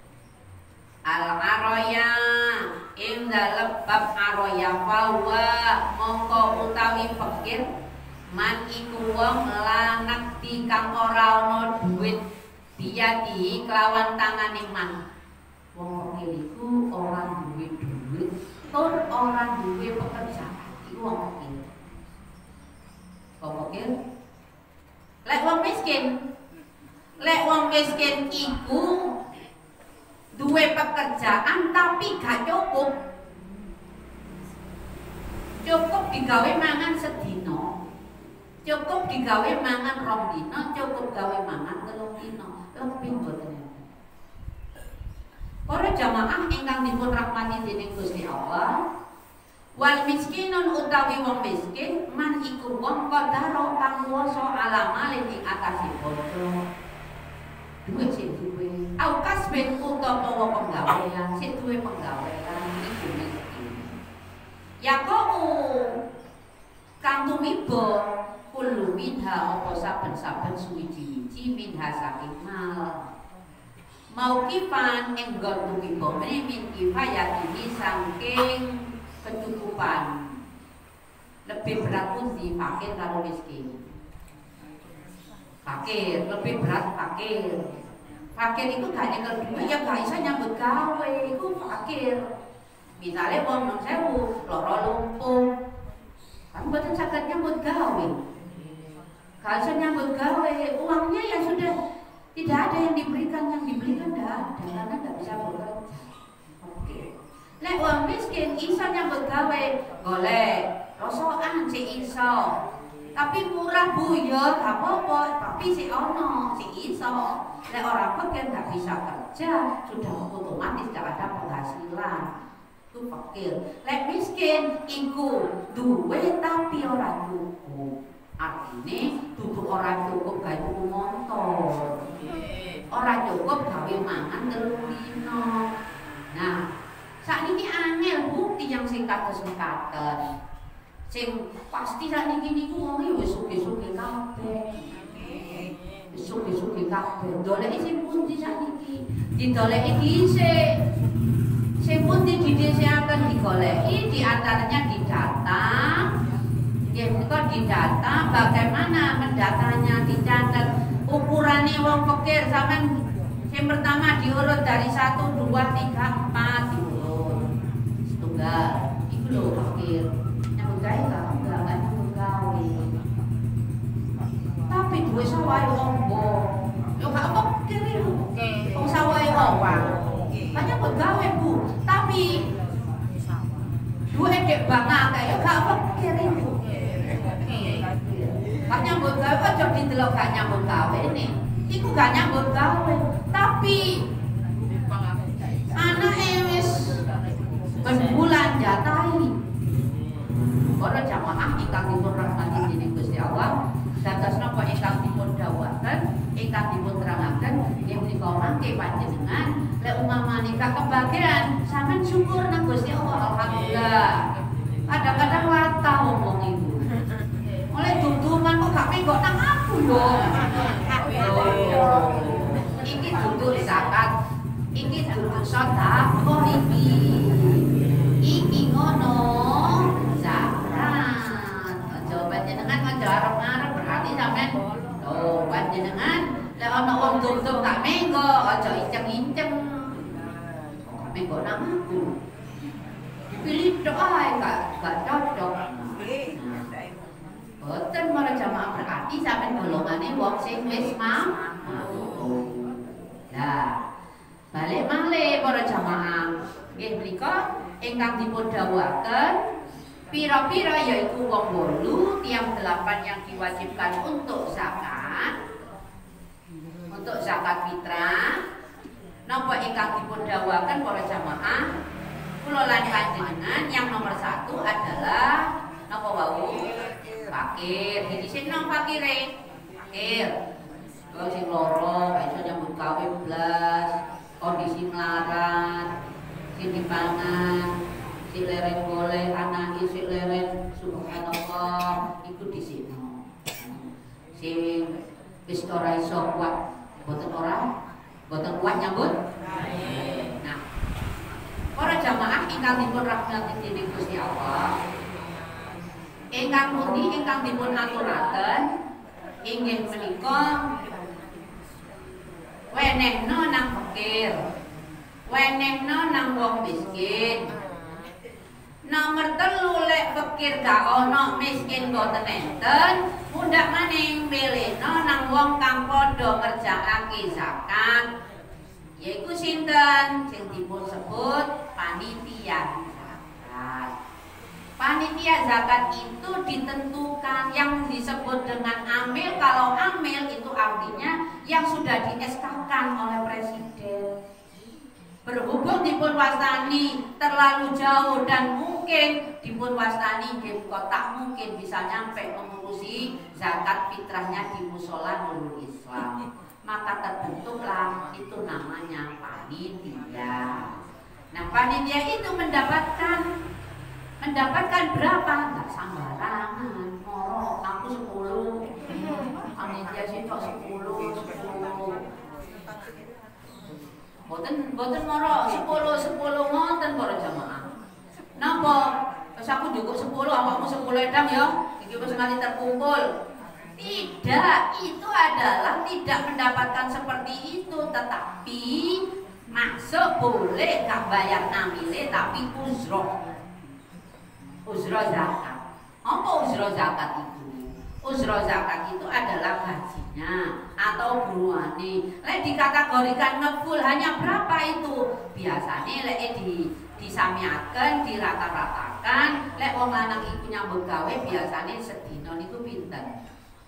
al-araya ing dalem bab araya fawa mongko utawi fakir man iku wong lanang di kang ora ana duit diati kelawan tangane man. Wong fakir iku ora duwe duit tur ora duwe pekerjaan, iku wong fakir. Wong fakir. Lek wong miskin, lek wong miskin iku duwe pekerjaan tapi gak cukup. Cukup digawe mangan sedina. Cukup digawe mangan rong dina, cukup gawe mangan telung dina. Lebih mboten. Para jamaah ingkang dipun rahmati dening Gusti Allah, wal miskinun utawi wong miskin man iku wong qadara panguwasa alama ing atase bodo. Duwe sing duwe au kasben utawa penggawean, sing duwe penggawean iku miskin. Ya kok kang tumiba kullu minha apa saben-saben suwiji-wiji minha saking mal. Mau kifan ing nggon tumiba min kifayat ini saking kecukupan. Lebih berat pundi fakir karo miskin? Fakir, lebih berat fakir. Fakir itu gak nyekel duit ya gak iso nyambut gawe, iku fakir. Misale wong nang sewu lara lumpuh, kan mboten saged nyambut gawe. Gak iso nyambut gawe, uangnya ya sudah tidak ada yang diberikan, yang diberikan tidak ada karena tidak bisa bekerja. Oke. Lek wong miskin iso nyambut gawe, golek rosokan si iso. Tapi murah bu ya gak apa-apa, tapi si ono si iso. Lek orang fakir nggak bisa kerja, sudah otomatis tidak ada penghasilan. Itu fakir. Lek miskin iku duwe tapi orang cukup. Artinya duduk orang cukup gawe tuku motor. Orang cukup gawe mangan telung dina. Nah, sakniki angel bukti yang sing kados mekaten. Sing pasti sakniki niku wong wis sugih-sugih kabeh. Wis sugih-sugih kabeh. Doleki sing pundi sakniki? Didoleki dhisik. Sing pundi didhisikaken digoleki di antaranya didata. Ya, kok didata bagaimana mendatanya dicatat ukurannya wong fakir sampean yang pertama diurut dari satu dua tiga empat diurut setunggal itu loh fakir nyambut gawe enggak enggak enggak nyambut gawe tapi duwe sawai ombo yo gak fakir itu wong sawai ombo kan nyambut gawe bu tapi duwe dek bangga kayak gak fakir itu. Gak nyambut gawe aja didelok gak nyambut gawe nih. Iku gak nyambut gawe, tapi anake wis ben bulan jatahi. Para jamaah ingkang dipun rahmati dening Gusti Allah, dados napa ingkang dipun dawuhaken, ingkang dipun terangaken, nggih menika mangke panjenengan lek umpamane gak kebagian, sampean syukur nang Gusti Allah alhamdulillah. Kadang-kadang latah ngomong ibu. Oleh duduman kok gak menggo nang aku yo. Iki duduk zakat, iki duduk sedekah iki. Iki ngono zakat. Aja panjenengan aja arep-arep berarti sampean oh panjenengan Lek ana wong dum-dum tak menggo, aja inceng-inceng. Kok menggo nang aku. Pilih doa gak gak cocok. Boten para jamaah berarti sampean golongane wong sing wis mampu. Nah, balik malih para jamaah. Nggih menika ingkang dipun dawuhaken pira-pira yaitu wong wolu tiang delapan yang diwajibkan untuk zakat. Untuk zakat fitrah napa ingkang dipun dawuhaken para jamaah kula lan panjenengan yang nomor satu adalah napa wau fakir. Jadi sing nang fakire fakir wong sing loro iso nyambut gawe blas kondisi melarat sing dipangan si leren boleh anak si leren subhanallah iku disino sing wis ora iso kuat boten ora boten kuat nyambut. Nah, para jamaah ingkang dipun rahmati dening Gusti Allah, ingkang pundi ingkang dipun aturaken inggih menika wenehna nang fakir, wenehna nang wong miskin. Nomor telu lek fakir gak ono miskin boten enten, mundak maning milihna nang wong kang padha ngerjakake zakat. Yaiku sinten? Sing dipun sebut panitia zakat. Panitia zakat itu ditentukan yang disebut dengan amil. Kalau amil itu artinya yang sudah di S K-kan oleh presiden. Berhubung dipun wastani terlalu jauh dan mungkin dipun wastani nggih tak mungkin bisa nyampe mengurusi zakat fitrahnya di musola Nurul Islam, maka terbentuklah itu namanya panitia. Nah, panitia itu mendapatkan mendapatkan berapa? Enggak sembarangan. Moro aku sepuluh. Panitia sitok sepuluh, sepuluh. Boten boten moro sepuluh sepuluh ngoten para jamaah. Napa? Wis aku njukuk sepuluh, awakmu sepuluh edang ya. Iki wis nganti terkumpul. Tidak, itu adalah tidak mendapatkan seperti itu, tetapi masuk boleh gak bayar namile tapi uzroh. Uzroh zakat. Apa uzroh zakat itu? Uzroh zakat itu adalah gajinya atau buruane. Lek dikategorikan ngeful hanya berapa itu? Biasanya lek di disamiaken, dirata-ratakan, lek wong lanang iku nyambut gawe biasanya sedina niku pinten?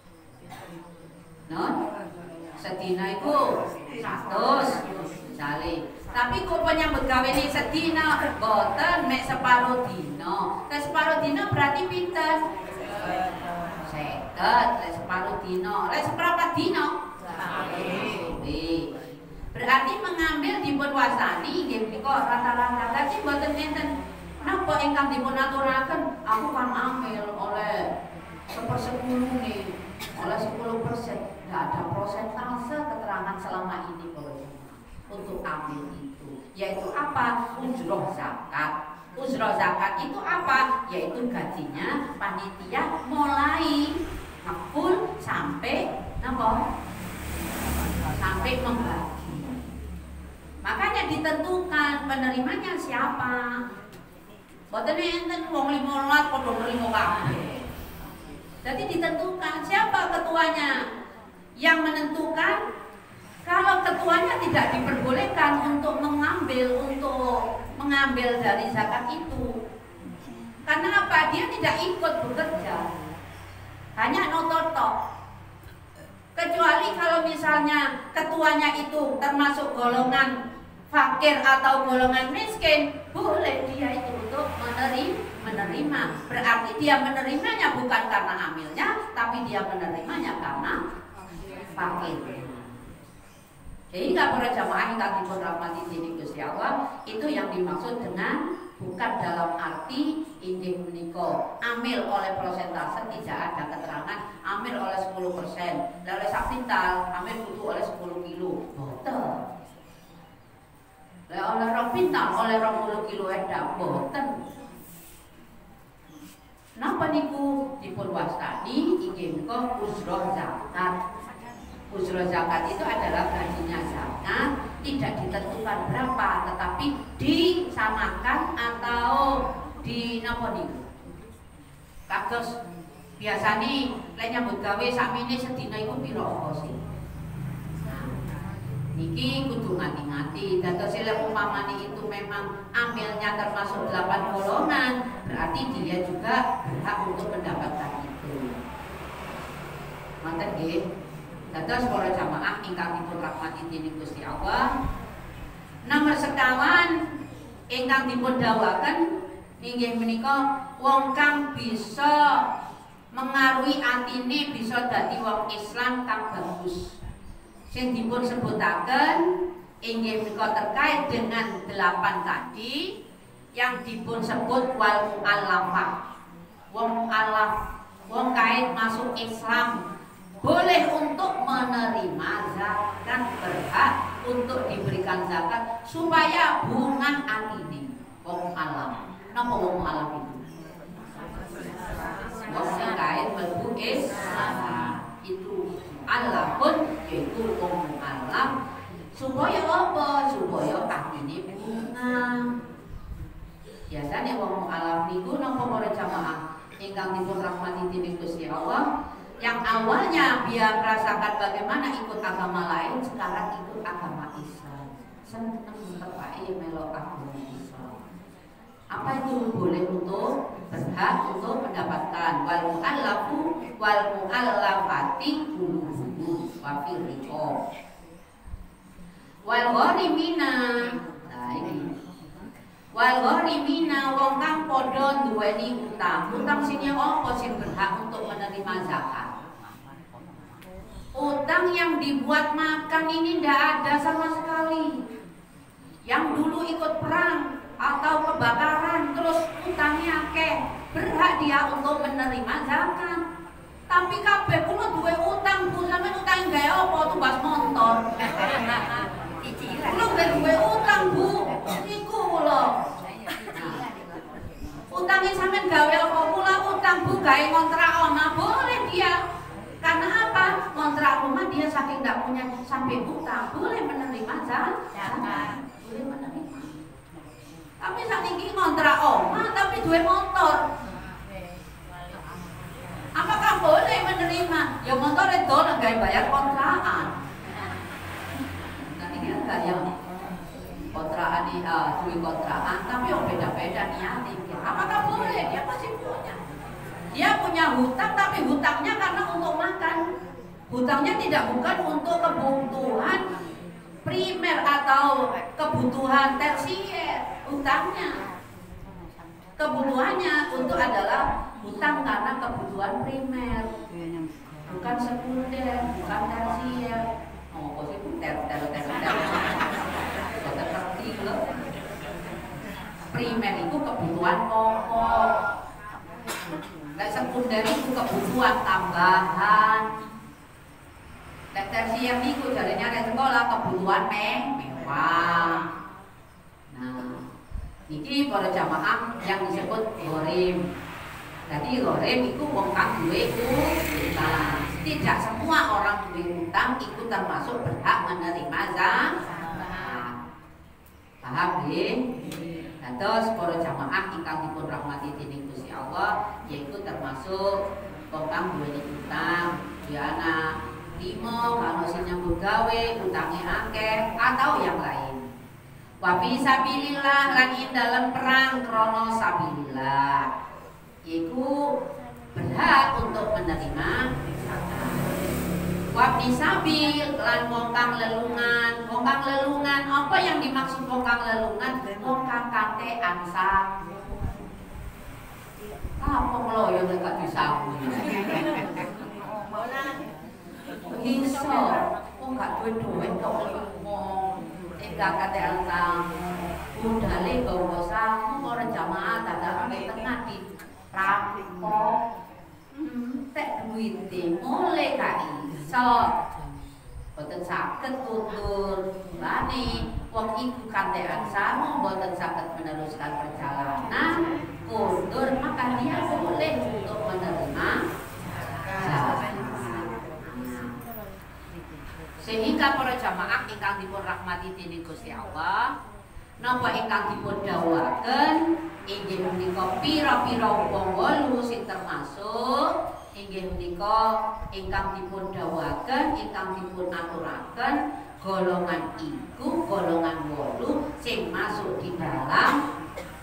No? Sedina iku seratus misale. Tapi kok penyambut gawe ini sedina boten mek separo dina. Nek separo dina berarti pinten? Seket, lek separuh dino, lek seperempat dino. Berarti mengambil dipun wasani nggih menika rata-rata dadi mboten enten napa ingkang dipun aturaken aku kan ambil oleh sepersepuluh nih, oleh sepuluh persen. Tidak ada prosentase keterangan selama ini untuk ambil itu. Yaitu apa? Ujroh zakat. Uzroh zakat itu apa? Yaitu gajinya panitia mulai full sampai apa? Sampai membagi. Makanya ditentukan penerimanya siapa. Boten enten wong limolas padha nrimo kabeh. Jadi ditentukan siapa ketuanya. Yang menentukan kalau ketuanya tidak diperbolehkan untuk mengambil untuk mengambil dari zakat itu. Karena apa? Dia tidak ikut bekerja. Hanya nototok. Kecuali kalau misalnya ketuanya itu termasuk golongan fakir atau golongan miskin, boleh dia itu untuk menerima, menerima. Berarti dia menerimanya bukan karena amilnya, tapi dia menerimanya karena fakir. Sehingga para jamaah yang kami rahmati dening Gusti Allah, itu yang dimaksud dengan bukan dalam arti inggih menika amil oleh persentase, tidak ada keterangan amil oleh sepuluh persen, oleh sak pintal, amil kudu oleh sepuluh kilo. Boten. Oleh rong pintal, oleh rong puluh kilo edang, boten. Napa niku dipun wastani inggih menika uzroh zakat. Ujroh zakat itu adalah gajinya zakat, tidak ditentukan berapa, tetapi disamakan atau di napa niku. Kados biasane lek nyambut gawe sakmene sedina iku pira sih. Nah, niki kudu ngati-ngati. Dados lek umpamane itu memang amilnya termasuk delapan golongan, berarti dia juga berhak untuk mendapatkan itu. Mantep nggih. Dados para jamaah ingkang dipun rahmati dening Gusti Allah. Nomor sekawan ingkang dipun dawuhaken inggih menika wong kang bisa mengaruhi atine bisa dadi wong Islam kang bagus. Sing dipun sebutaken inggih menika terkait dengan delapan tadi yang dipun sebut wal mu'allafah. Wong mu'allaf, wong kait masuk Islam boleh untuk menerima zakat, berhak untuk diberikan zakat supaya bunga atine. Wong mu'allaf. Napa wong mu'allaf itu? Wong sing kait mlebu Islam. Itu alafun yaitu wong mu'allaf supaya apa? Supaya atine bunga. Biasanya wong mu'allaf niku napa para jamaah ingkang dipun rahmati dening Gusti Allah, yang awalnya dia merasakan bagaimana ikut agama lain, sekarang ikut agama Islam. Seneng terpakai melok agama Islam. Apa itu boleh untuk berhak untuk mendapatkan wal mu'allafu wal mu'allafati qulubuhum wa fil riqab wal gharimina. Nah ini wal gharimina wong kang padha duweni utang. Utang sini apa sing berhak untuk menerima zakat? Utang yang dibuat makan ini tidak ada sama sekali. Yang dulu ikut perang atau kebakaran terus utangnya akeh, berhak dia untuk menerima zakat. Tapi kabeh kula duwe utang, Bu, sampeyan utang gawe apa? Tumbas motor. Kula duwe utang, Bu. Niku kula. Utangnya sampeyan gawe apa? Kula utang, Bu, gawe kontrak omah. Boleh dia. Karena apa? Kontrak rumah dia saking tidak punya sampai utang, boleh menerima zakat. Boleh menerima. Tapi saat ini kontrak omah tapi duwe motor. Apakah boleh menerima? Ya motor itu nggak bayar kontrakan. Nah ini enggak yang kontrakan ini, uh, duwe kontrakan, tapi yang beda-beda niatnya. Apakah boleh? Dia masih punya. Dia punya hutang, tapi hutangnya karena untuk makan. Hutangnya tidak bukan untuk kebutuhan primer atau kebutuhan tersier. Hutangnya, kebutuhannya untuk adalah hutang karena kebutuhan primer, bukan sekunder, bukan tersier. Oh, kok sih ter ter ter ter. Terkerti loh. Primer itu kebutuhan pokok. Lek sekunder itu kebutuhan tambahan. Lek tersier niku jarene nek sekolah kebutuhan mewah. Nah, iki para jamaah yang disebut gharim. Jadi gharim itu wong kang duwe utang. Tidak semua orang duwe utang itu termasuk berhak menerima zakat. Paham nggih? Terus para jamaah ingkang dipun rahmati dening Gusti Allah, yaitu termasuk wong kang duweni utang, ya anak limo kalau sing nyambut gawe utange akeh atau yang lain. Wa fi sabilillah lan ing dalam perang krono sabilillah, yaitu berhak untuk menerima zakat. Wa fi sabil lan wong kang lelungan, wong kang lelungan apa yang dimaksud wong kang lelungan? Wong kang katean sawu. Apa mloyo nek gak disawu? Iso, kok gak duwe duit kok ngomong. Nek gak katean sawu, budale gawa sawu ora jamaah dadak tengah di rampok. Tek duwite mulai gak iso. Boten saged tutur. Lane wong iku katean sawu boten saged meneruskan perjalanan mundur, maka dia boleh untuk menerima zakat. Sehingga para jamaah ingkang dipun rahmati dening Gusti Allah, napa ingkang dipun dawuhaken inggih menika pira-pira wong wolu sing termasuk inggih menika ingkang dipun dawuhaken, ingkang dipun aturaken golongan iku golongan wolu sing masuk di dalam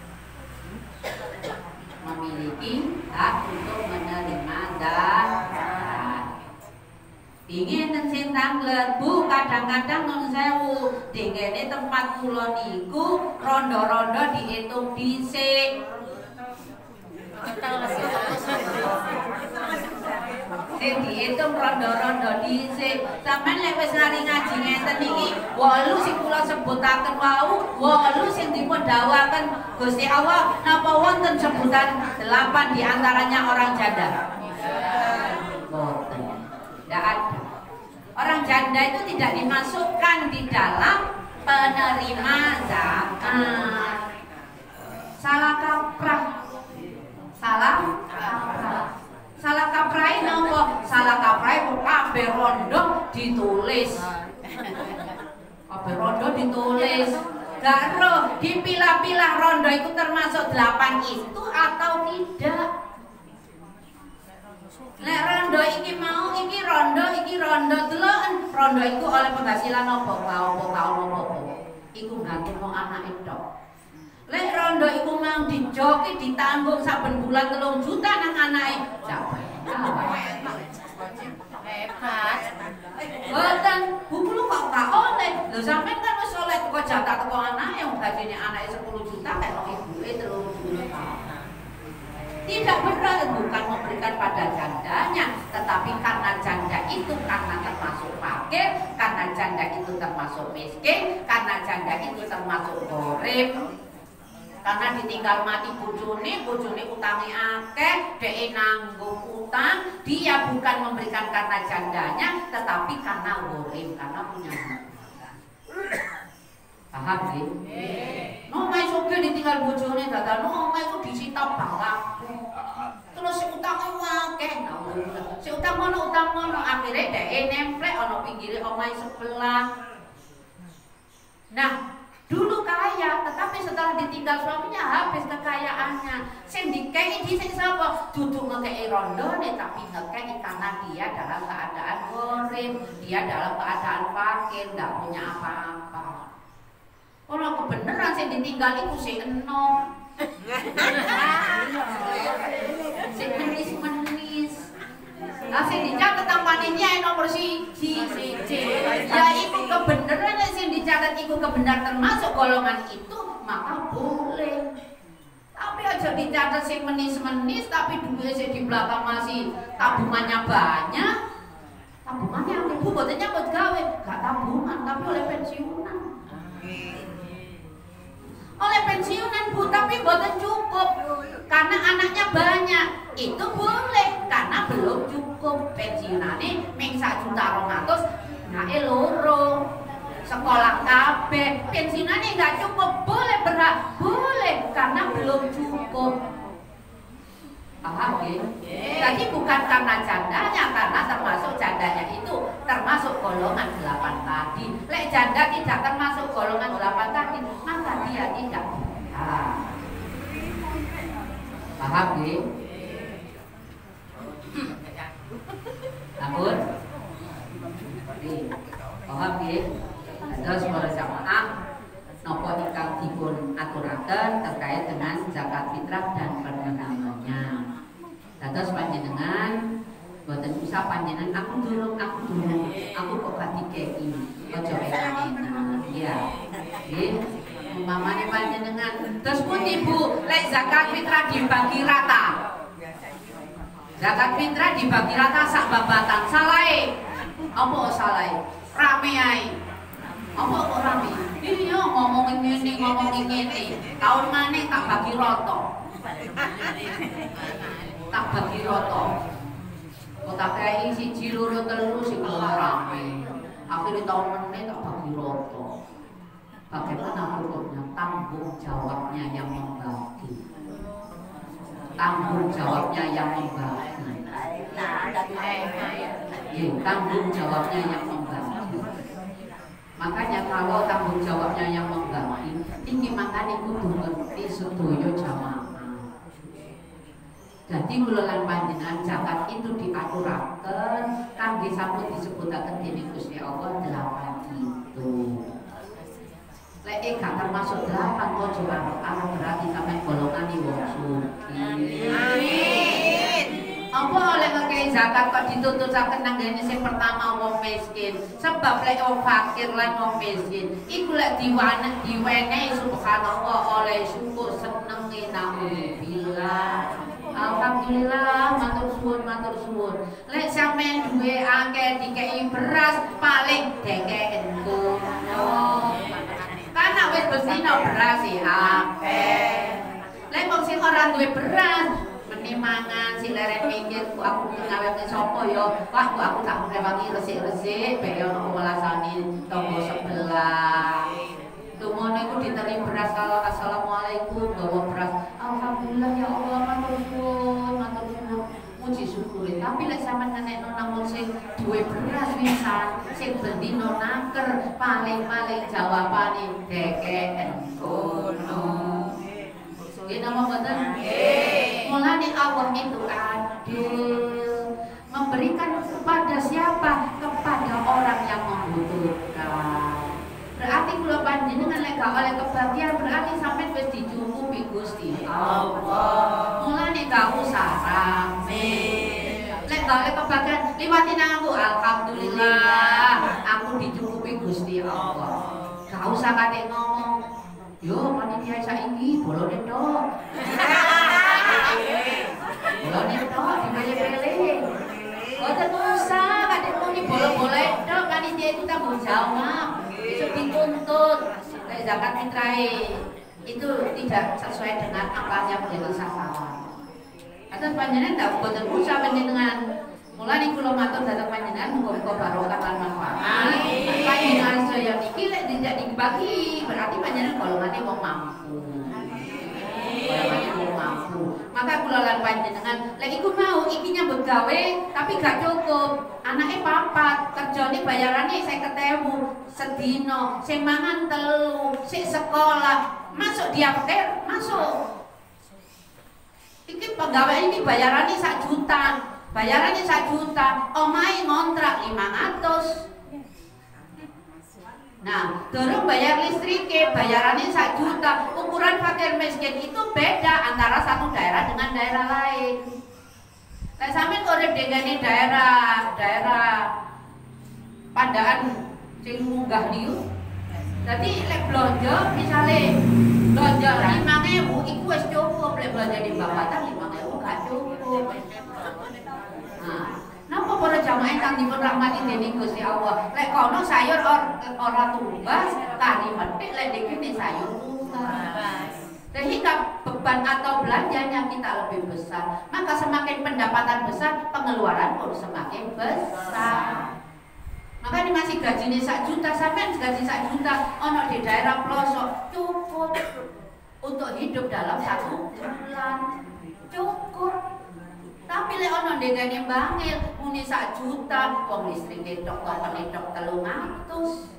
memiliki hak untuk menerima zakat. Ingin sing tanglet Bu, kadang-kadang nun sewu dengene tempat kula niku rondo-rondo diitung dhisik. Sing diitung rondo-rondo dhisik. Sampeyan lek wis ngari ngaji ngeten iki, wolu sing kula sebutaken wau, wolu sing dipun dawuhaken Gusti Allah, napa wonten sebutan delapan diantaranya orang janda? Boten. Tidak ada. Orang janda itu tidak dimasukkan di dalam penerima zakat. Salah kaprah. Salah kaprah. Salah kaprah nopo? Salah kaprah itu kabeh rondo ditulis. Kabeh rondo ditulis. Gak roh dipilah-pilah rondo itu termasuk delapan itu atau tidak. Nek rondo iki mau, iki rondo, iki rondo deloken. Rondo iku oleh penghasilan apa apa taun apa. Iku gantung wong anake tok. Lek rondo iku mau dijoki ditanggung saben bulan telung juta nang anake. Hebat. Boten, bukulu kok gak oleh. Lho sampean kan wis oleh teko jatah teko anake wong gajine anake sepuluh juta kok ibuke telung juta. Tidak berat, bukan memberikan pada jandanya, tetapi karena janda itu karena termasuk fakir, karena janda itu termasuk miskin, karena janda itu termasuk gharib, karena ditinggal mati bojone, bojone utange akeh, dhek nanggung utang, dia bukan memberikan karena jandanya, tetapi karena gharib, karena punya paham sih? No mai sugih ditinggal bojone dadal no mai ku disita bapakku. Terus si utangnya akeh. Si utang mono utang mono akhirnya dhek nemplek ana pinggire omahe sebelah. Nah, dulu kaya tetapi setelah ditinggal suaminya habis kekayaannya. Sing dikei dhisik sapa? Dudu ngekei rondone tapi ngekei karena dia dalam keadaan gharib, dia dalam keadaan fakir, enggak punya apa-apa. Kalau kebenaran saya ditinggal itu saya enom, saya menis-menis. Nah saya dicatat tampaninya nomor siji, ya itu kebenaran yang saya dicatat itu kebenaran termasuk golongan itu maka boleh. Tapi aja dicatat saya menis-menis tapi duitnya saya di belakang masih tabungannya banyak. Tabungannya ibu buatnya buat gawe, gak tabungan tapi oleh pensiunan. Oleh pensiunan Bu, tapi boten cukup karena anaknya banyak. Itu boleh karena belum cukup pensiunane ming sak juta rong atus anake loro. Sekolah kabeh, pensiunane enggak cukup, boleh berhak, boleh karena belum cukup. Paham ya? Jadi bukan karena jandanya, karena termasuk jandanya itu termasuk golongan delapan tadi. Lek janda tidak termasuk golongan delapan tadi, maka dia tidak berhak. Paham ya? Ampun? Paham ya? Terus para jamaah nopo ingkang dipun aturaken terkait dengan zakat fitrah dan pengenangannya. Dados panjenengan boten usah panjenengan aku durung aku durung aku kok gak dikeki aja enak-enak ya. Nggih. Umpamane panjenengan terus pundi Bu lek zakat fitrah dibagi rata. Zakat fitrah dibagi rata sak babatan salahe. Apa salahe? Rame ae. Apa kok rame? Iya ngomongin ngene ngomongin ngene. Tahun maneh tak bagi rata. Tak bagi rata. Kok tak kei siji loro telu sing rame. Akhire tahun meneh tak bagi rata. Bagaimana hukumnya? Tanggung jawabnya yang membagi. Tanggung jawabnya yang membagi. Ya, tanggung jawabnya yang membagi. Makanya kalau tanggung jawabnya yang membagi, ini makanya kudu ngerti sedoyo jamaah. Jadi kula lan panjenengan zakat itu diaturaken kangge sampun disebutaken dening Gusti Allah delapan itu. Lek gak termasuk delapan kok coba arep berarti sampai golongan wong suci. Amin. Apa oleh ngekei zakat kok ditutusaken nang ngene sing pertama wong miskin. Sebab lek wong fakir lan wong miskin iku lek diwane diwenehi subhanallah oleh syukur senenge naudzubillah. Alhamdulillah, matur suwun, matur suwun. Lek sampean duwe akeh dikei beras paling dekeken kono. Karena wis besino beras sih akeh. Lek wong sing ora duwe beras meni mangan si leren mikir aku ngawetke sapa ya. Wah, aku tak rewangi resik-resik ben ono welasane tangga sebelah. Tumono iku diteri beras kalau assalamualaikum bawa beras. Alhamdulillah ya Allah, matur suwun, matur suwun. Muji syukuri. Tapi lek sampean nenekno nang sing duwe beras pisan, sing bendino naker, paling-paling jawabane dekeken kono. Nggih napa mboten? Nggih. Mulane Allah itu adil. Memberikan kepada siapa? Kepada orang yang membutuhkan. Berarti kula panjenengan lek gak oleh kebahagiaan berarti sampean wis dicukupi Gusti Allah. Mulane gak usah rame. Lek gak oleh kebahagiaan liwati nang aku alhamdulillah aku dicukupi Gusti Allah. Gak usah kate ngomong, yo panitia saiki bolone tok. Bolone tok dipilih-pilih. Boten usah kate muni bolo-bolo tok, panitia itu tanggung jawab. Itu dituntut. Lek zakat fitrahe itu tidak sesuai dengan apa yang menjadi sasaran. Atas panjenengan ndak boten usah panjenengan. Mulane kula matur dhateng panjenengan muga-muga barokah lan manfaat. Panjenengan saya niki lek tidak dibagi berarti panjenengan golongane wong mampu. Golongane wong mampu. Maka kula lan panjenengan lek iku mau iki nyambut gawe tapi gak cukup. Anake papat, kerjane bayarane seket ewu sedina, sing mangan telu, sing sekolah, masuk dia pikir, masuk. Iki pegawai ini bayarannya sak juta, bayarannya sak juta, omahe ngontrak lima ratus. Nah, dorong bayar listriknya, bayarannya sak juta. Ukuran fakir miskin itu beda antara satu daerah dengan daerah lain. Nah, sampeyan urip dengane daerah, daerah Pandaan sing munggah niku. Dadi lek blonjo misale blonjo lima ewu iku wis cukup, lek blonjo di Bapatan lima ewu gak cukup. Nah, napa para jamaah kang dipun rahmati dening Gusti Allah, lek kono sayur or, ora tumbas, kari methik lek dikene sayur tumbas. Sehingga beban atau belanjanya kita lebih besar. Maka semakin pendapatan besar, pengeluaran pun semakin besar. Maka ini masih gajinya sak juta, sampai gaji sak juta, ono di daerah pelosok cukup untuk hidup dalam satu bulan, cukup. Tapi lek ono degane bangil, muni sak juta, wong listrik tok kok tok telung atus.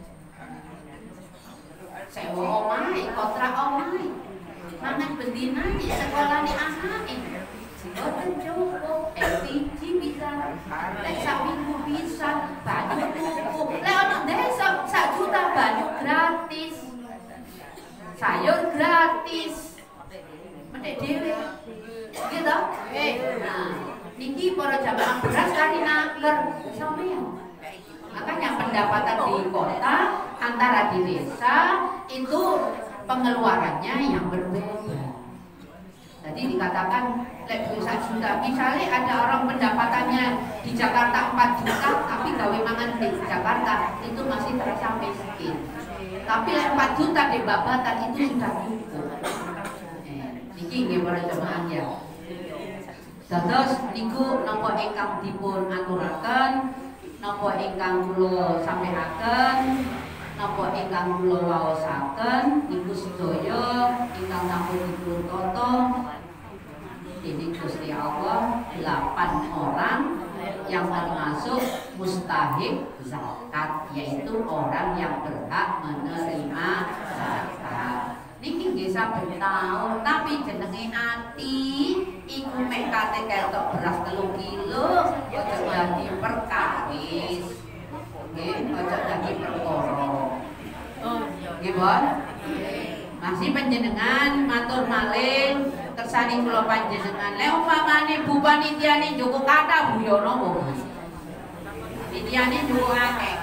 Sewa omahe, kontrak omahe. Mangan bendina di sekolah ni anak ini, boten cukup. L P G bisa, lek saminggu bisa, baju cukup. Lek ono desa sak juta baju gratis, sayur gratis, mendek dewe, gitu. Nah, niki para jamaah beras kali naker, sampeyan. Makanya pendapatan di kota antara di desa itu pengeluarannya yang berbeda. Jadi dikatakan lebih satu juta. Misalnya ada orang pendapatannya di Jakarta empat juta, tapi gawe mangan di Jakarta itu masih terasa miskin. Tapi empat juta di Bapatan itu sudah cukup. Niki nggih para jemaah ya. Dados niku napa ingkang dipun aturaken, napa ingkang kula sampaiaken, napa ingkang kula waosaken niku sedaya ingkang sampun dipun tata dening Gusti Allah delapan orang yang termasuk mustahik zakat, yaitu orang yang berhak menerima zakat. Niki nggih saben taun, tapi jenenge ati iku mek kate ketok beras telung kilo, aja dadi perkawis. Nggih, aja dadi perkara. Nggih, Bon? Masih panjenengan matur malih kersane kula panjenengan. Lek umpamane Bu panitiane Joko kathah Bu ya napa, Bu? Panitiane Joko akeh.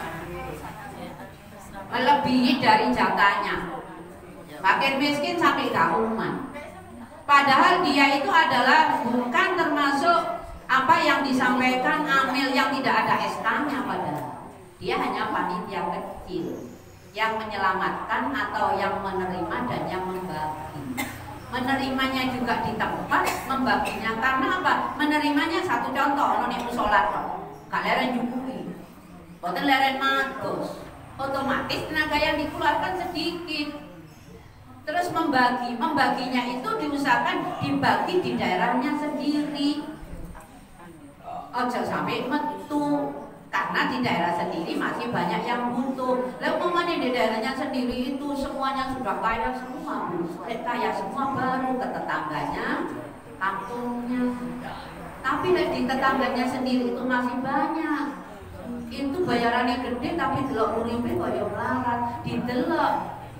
Melebihi dari jatahnya. Fakir miskin sampai kauman. Padahal dia itu adalah bukan termasuk apa yang disampaikan amil yang tidak ada S K-nya padahal. Dia hanya panitia kecil yang menyelamatkan atau yang menerima dan yang membagi. Menerimanya juga di tempat, membaginya karena apa? Menerimanya satu contoh, ono nek musola tok. Gak leren nyukui. Boten leren matos. Otomatis tenaga yang dikeluarkan sedikit. Terus membagi, membaginya itu diusahakan dibagi di daerahnya sendiri. Ojo sampai metu. Karena di daerah sendiri masih banyak yang butuh. Lalu umpamanya di daerahnya sendiri itu semuanya sudah kaya semua, kaya semua, baru ke tetangganya, kampungnya. Tapi di tetangganya sendiri itu masih banyak. Itu bayarannya gede tapi delok uripe kaya melarat, didelok.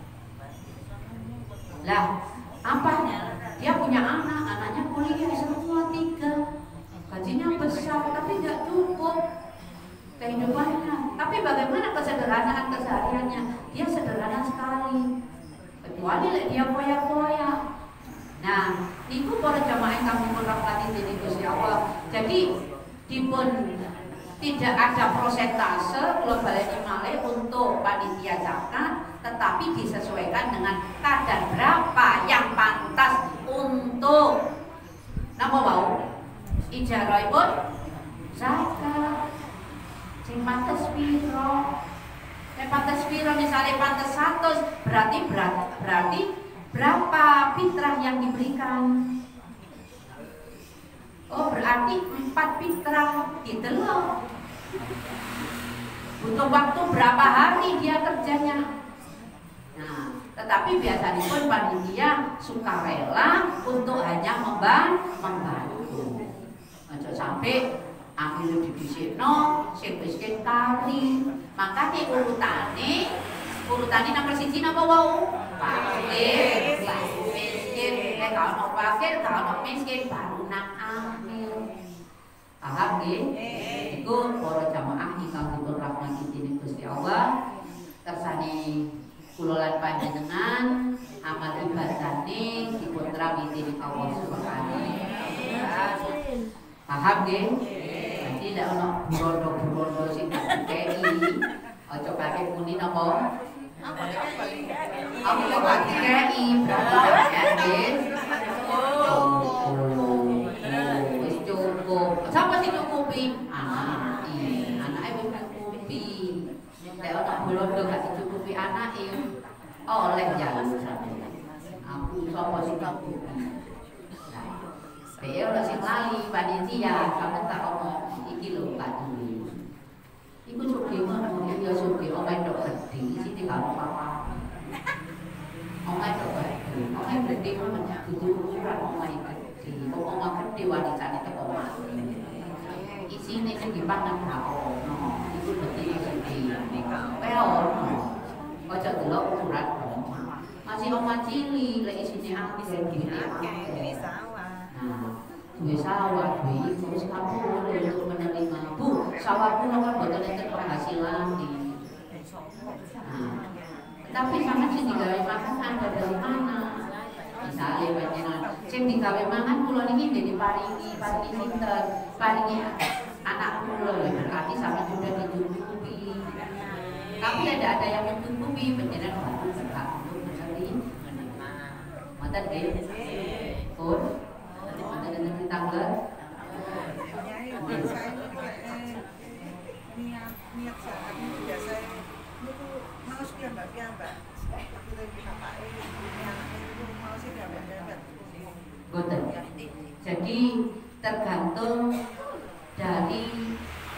Lah, apa? Dia punya anak, anaknya kuliah semua tiga, gajinya besar tapi tidak cukup kehidupannya. Tapi bagaimana kesederhanaan kesehariannya? Dia sederhana sekali. Kecuali dia koyak-koyak. Nah, niku para jamaah yang kami rahmati dening Gusti Allah. Jadi dipun tidak ada prosentase global malih untuk panitia zakat, tetapi disesuaikan dengan kadar berapa yang pantas untuk napa wau ijarahipun zakat. Sing pantes piro? Nek pantes piro misalnya pantes seratus, berarti berarti, berarti berapa fitrah yang diberikan? Oh, berarti empat fitrah gitu loh. Butuh waktu berapa hari dia kerjanya? Nah, tetapi biasanya pun panitia sukarela untuk hanya membantu. Aja sampai ambil dibisikno, sing miskin kari. Makanya urutane, urutane nomor siji napa wau? Fakir, baru miskin. Nek kalau fakir, kalau miskin baru nang amil. Paham nggih? Iku para jamaah ingkang dipun rahmati dening Gusti Allah. Kersane kula lan panjenengan amal ibadane dipun trawi dening Allah Subhanahu wa taala. Paham nggih? Tidak ono burondo-burondo sing tak dikei. Aja pakai muni napa? Aku kok gak dikei, berarti gak nggih. Wis cukup. Sapa sing nyukupi? Anake. Anake wis nyukupi. Nek ono burondo gak dicukupi anake, oleh jalu sampeyan. Aku sapa sing nyukupi? Dia udah sing lali panitia, kamu tak omong iki lho Pak Dwi. Iku sugi ngono, ya sugi omahe ndok gede, sini gak apa-apa. Omahe ndok gede, omahe gede ngono kudu ukuran omahe gede. Kok omah gede warisane teko mati. Isine sing dipangan gak ono, iku gede gede. Kae ono. Aja delok ukuran omah. Masih omah cili, lek isine akeh gede akeh. Duwe sawah, duwe iku wis kabur untuk menerima. Bu, sawah kulo kan boten enten penghasilan nih. Nah, tapi sangat sing digawe makan ada dari mana? Misalnya panjenengan sing digawe mangan kulo niki nggih diparingi, paringi sinten? Paringi anak kulo, berarti sampe sudah dicukupi. Tapi tidak ada yang mencukupi, panjenengan harus berhak untuk menerima. Mboten nggih? Pun tanggal niat saat itu biasa itu mau sih mbak mbak waktu lagi bapake itu mau sih mbak mbak. Betul. Jadi tergantung dari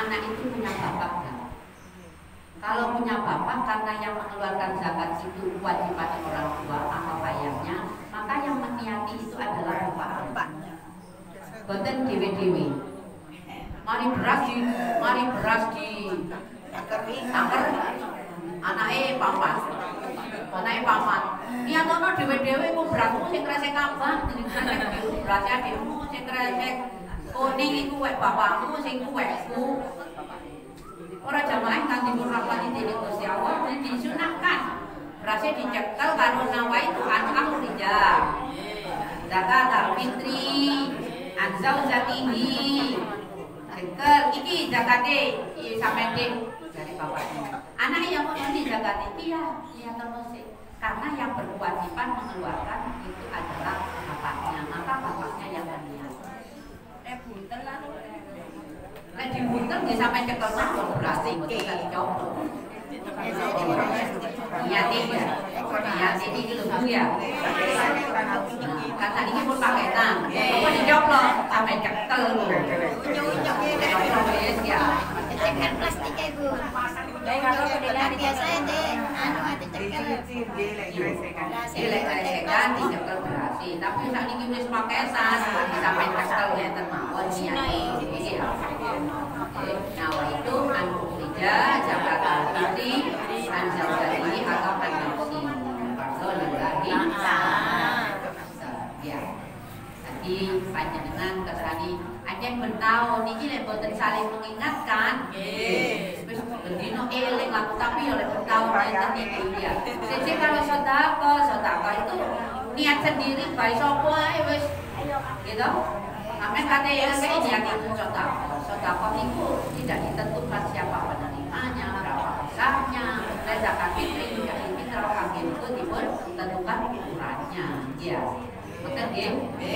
anak itu punya bapak kan? Kalau punya bapak, karena yang mengeluarkan zakat itu kewajiban orang tua atau ayahnya, maka yang meniati itu adalah bapaknya. Boten dewe-dewe. Mari beras di, mari beras di tangker, anaknya papat, anaknya papat. Niatono dewe-dewe ku berasmu sing kresek kabah, sing kresek biru berasnya adikmu, sing kresek kuning iku wek bapakmu, sing ku wekku. Ora jamaah kang dipun rahmati dening Gusti Allah disunahkan. Berasnya dicekel karo nawa itu anak rija. Zakat al-fitri, anzal zatihi. Cekel iki zakate sampeyan dari bapaknya. Anaknya yang mau nanti zakate iya, iya terus sih. Karena yang berkewajiban mengeluarkan itu adalah bapaknya, maka bapaknya yang berniat. Eh buntel lah. Nek dibuntel nggih sampeyan cekel mawon berarti mboten dicoba. Niate ya. Niate iki lho Bu ya. Kata ini pun paketan. Apa dicoplok sampeyan cekel lho. Nyunyuk iki ya. Cekel plastik e Bu. Lah kalau kedelai biasa itu anu ati cekel. Dilek resekan dicekel berasi. Tapi sakniki wis paketan sampeyan cekel ngeten mawon niate iki ya. Nawa itu anu tiga zakat al-fitri, anzal zati atau nafsi. Alhamdulillah. Ya. Tadi panjenengan kersani anjen bentau niki lek boten saling mengingatkan. Nggih. Wis bendino eling aku tapi oleh bentau ngeten iki ya. Siji kalau sedekah, sedekah itu niat sendiri bae sapa ae wis gitu. Amin kata yang kayak niat itu sedekah. Sedekah itu tidak ditentukan siapa penerimanya, berapa besarnya. Dan zakat fitri juga ini kalau kami itu ditentukan ukurannya. Ya, betul ya.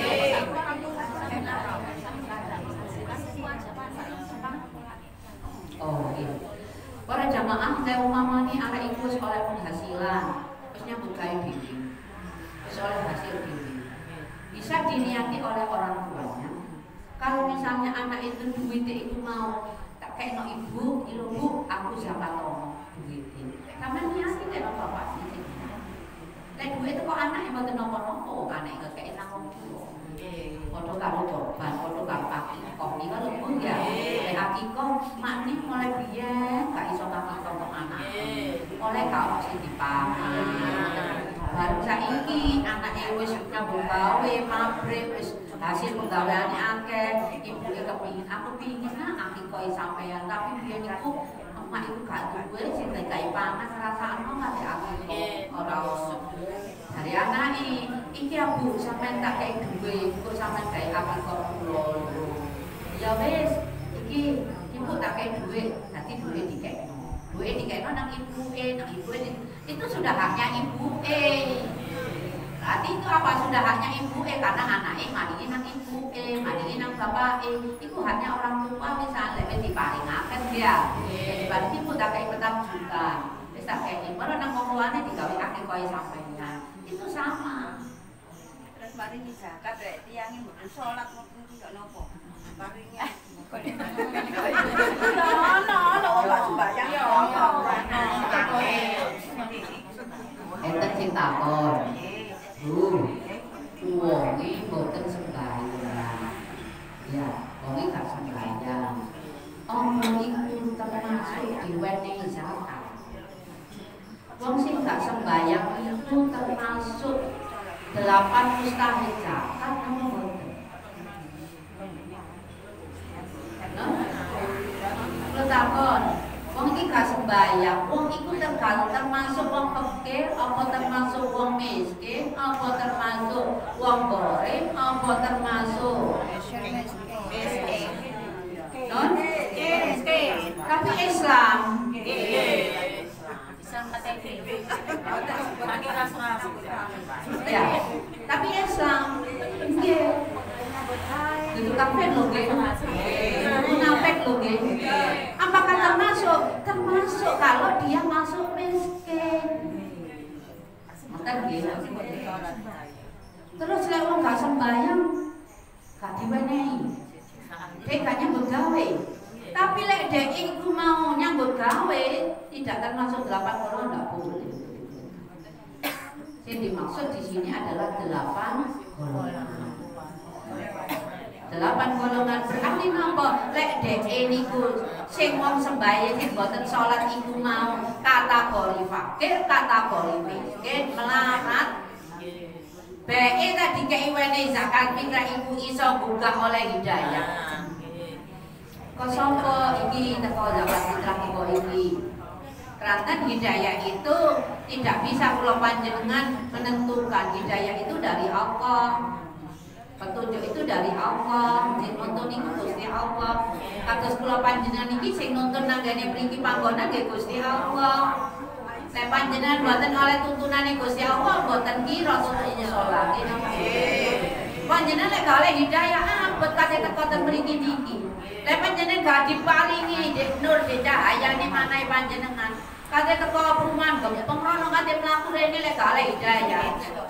Oh iya. Para jamaah saya umama ini anak ibu sekolah penghasilan, terusnya bukai diri, sekolah hasil diri. Bisa diniati oleh orang tuanya. Kalau misalnya anak itu duitnya itu mau tak kayak no ibu, ibu bu, aku zakat tomo duitin. Karena niati kayak no bapak sih. Lek duit itu kok anak yang mau nopo-nopo, anak yang kayak nanggung dulu. Foto kamu korban, foto kamu akikoh ini kan lupa ya. Lek akikoh, mak ini mulai biar gak iso akikoh ke anak. Oleh kau masih dipangan. Baru saiki anak yang wis nyambung gawe, mabrik wis hasil penggaweane akeh, ibuke kepingin aku pingin nah akikoh sampean, tapi biyen niku emak iku gak duwe sing gawe pangan rasane gak akikoh ora ono. Dari anak ini, iki aku sampean tak kayak duwe, kok sampean gawe akikoh kula. Ya wis, iki ibu tak kayak duwe, dadi duwe dikekno. Duwe dikekno nang ibuke, nang ibuke itu sudah haknya ibu eh. Berarti itu apa sudah haknya ibu eh karena anaknya mandiri nang ibu eh, mandiri nang bapak eh. Itu haknya orang tua misalnya lebih diparingaken dia. Jadi berarti ibu tak kayak petang juga. Wis tak kayak ibu nang ngomongane digawe akikoh sampeyan. Itu sama. Terus maringi zakat rek tiyang mboten salat mboten ndak nopo. Maringi ono ono wong sembahyang ya ono. Enten sing takon. Bu, wong iki mboten sembahyang. Ya, wong iki gak sembahyang. Omong iku termasuk diwenehi zakat. Wong sing gak sembahyang itu termasuk delapan mustahil zakat apa mboten? Lo takon, wong iki gak sembahyang, wong iku termasuk wong fakir, apa termasuk wong miskin, apa termasuk wong goreng, apa termasuk miskin. Non? Miskin. Tapi Islam. Ya, tapi Islam. Nggih. Itu kafir loh, nggih. Munafik loh, nggih. Apakah termasuk? Termasuk kalau dia masuk miskin. Maka nggih. Terus lek wong gak sembahyang, gak diwenehi. Dekane begawe. Tapi lek dek iku mau nyambut gawe tidak termasuk delapan golongan, enggak boleh. Yang dimaksud di sini adalah delapan golongan. Delapan golongan berarti napa? Lek dek niku sing wong sembahyang sing boten salat iku mau kategori fakir, kategori miskin, melarat. Bae tadi kei wene zakat fitrah iku iso buka oleh hidayah. Kok sapa iki teko zakat fitrah kok iki? Karena hidayah itu tidak bisa kula panjenengan menentukan. Hidayah itu dari Allah. Petunjuk itu dari Allah. Sing nuntun iku Gusti Allah. Kados kula panjenengan iki sing nuntun nanggane mriki panggonan nggih Gusti Allah. Nek panjenengan boten oleh tuntunane Gusti Allah boten kira salat nggih. Panjenengan lek oleh hidayah abot kate teko ten mriki niki. Lek panjenengan gak diparingi nur cahayane manahe panjenengan. Kate teko perumahan gempeng rono kate mlaku rene lek gak oleh hidayah.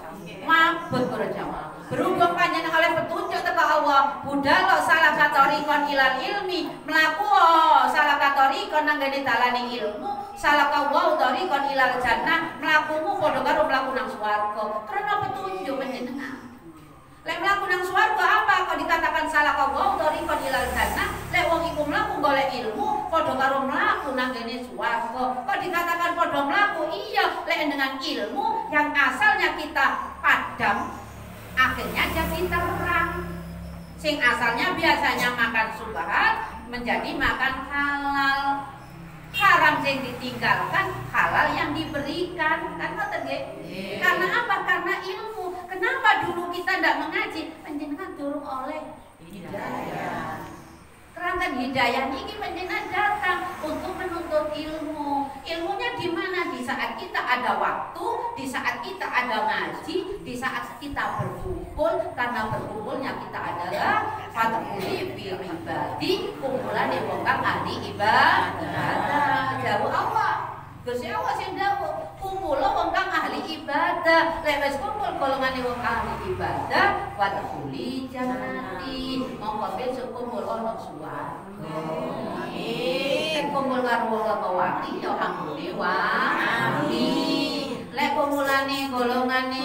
Mabut para jamaah. Berhubung panjenengan oleh petunjuk teko Allah, budal salah katorikon ilal ilmi, mlaku salah katorikon nanggane dalane ilmu, salah kawau torikon ilal jannah, mlakumu padha karo mlaku nang swarga. Karena petunjuk panjenengan. Lek mlaku nang swarga apa kok dikatakan salah kawau torikon ilal jannah? Lek wong iku mlaku golek ilmu padha karo mlaku nanggane swarga. Kok dikatakan padha mlaku? Iya, lek dengan ilmu yang asalnya kita padam akhirnya jadi terang. Sing asalnya biasanya makan subhat menjadi makan halal. Haram sing ditinggalkan, halal yang diberikan. Kan ngoten nggih? Karena apa? Karena ilmu. Kenapa dulu kita ndak mengaji? Panjenengan durung oleh hidayah. Keranten hidayah niki panjenengan datang untuk menuntut ilmu. Ilmunya di mana? Di saat kita ada waktu, di saat kita ada ngaji, di saat kita berkumpul. Karena berkumpulnya kita adalah fathuli bil ibadi, kumpulan wong kang ahli ibadah. Jauh Allah. Gusti Allah sing dawuh, kumpul wong kang ahli ibadah. Lek wis kumpul golongane wong ahli ibadah, fathuli jannati. Monggo besok kumpul ana swarga. Amin. Kumpul karo wong wali ya anggone wali. Lek kumpulane golongane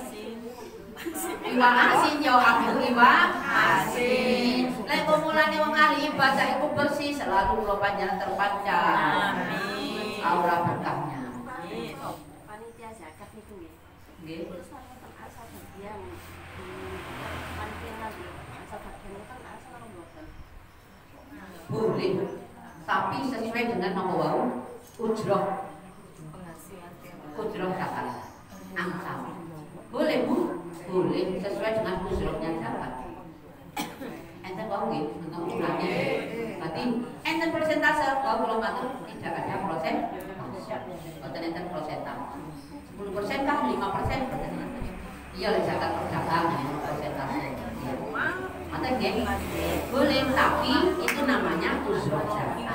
iwak asin ya aku iwak asin. Lek kumpulane wong ahli ibadah iku bersih, selalu kula panjenengan terpancar. Amin. Aura berkahnya. Panitia zakat itu nggih. Nggih. Terus asal bagian panitia lagi. Asal bagian itu kan asal mboten. Boleh. Tapi sesuai dengan nama wau ujroh. Ujroh zakat. Angka. Boleh Bu? Boleh sesuai dengan ujrohnya zakat. Enten wau nggih, untuk ulangi. Berarti enten persentase wau kula matur tidak ada persen. Boten enten persentase. sepuluh persen kah? lima persen? Iya lah zakat perdagangan persentase. Mata nggih? Boleh, tapi itu namanya ujroh zakat.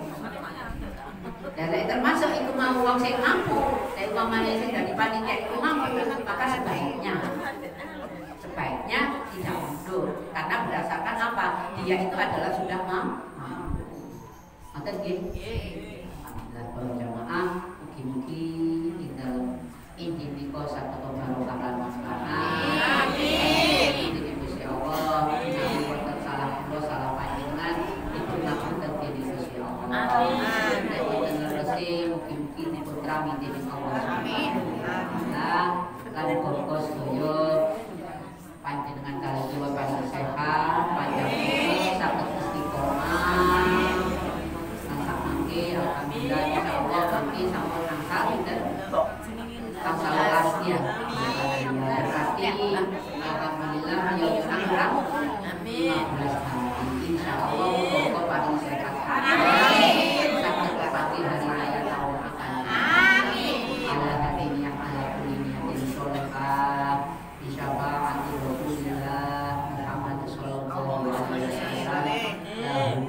Dan termasuk itu mau wong sing mampu, nek umpamane sing dari panitia itu mampu, maka sebaiknya sebaiknya tidak mundur karena berdasarkan apa? Dia itu adalah sudah mampu. Mata nggih? Alhamdulillah para jamaah, mugi-mugi kita inti niko satu barokah lan maslahat. Amin. Ini Gusti Allah, menawi wonten salah kula salah panjenengan itu ngapunten dening Gusti Allah. Amin. Nek wonten resi mugi-mugi dipun rami dening Allah. Amin. Nah, lan muga sedaya panjenengan kalih jiwa panjang sehat, panjang umur, saged istiqomah. Alhamdulillah, insyaallah nanti sampun angsal dan angsal lasnya. Berarti alhamdulillah beliau angsal. Amin. Insyaallah muga paling sehat. Amin. Saged pati hari raya tahun akan. Amin. Ala hadinya ala kulinya din sholihah bi syafaati Rasulillah Muhammad sallallahu alaihi wasallam.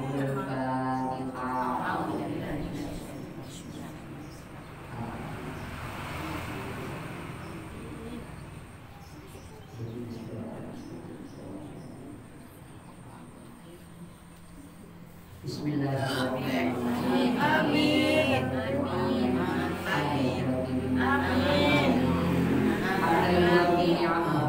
Bismillahirrahmanirrahim. Amin. Amin. Amin. Alhamdulillah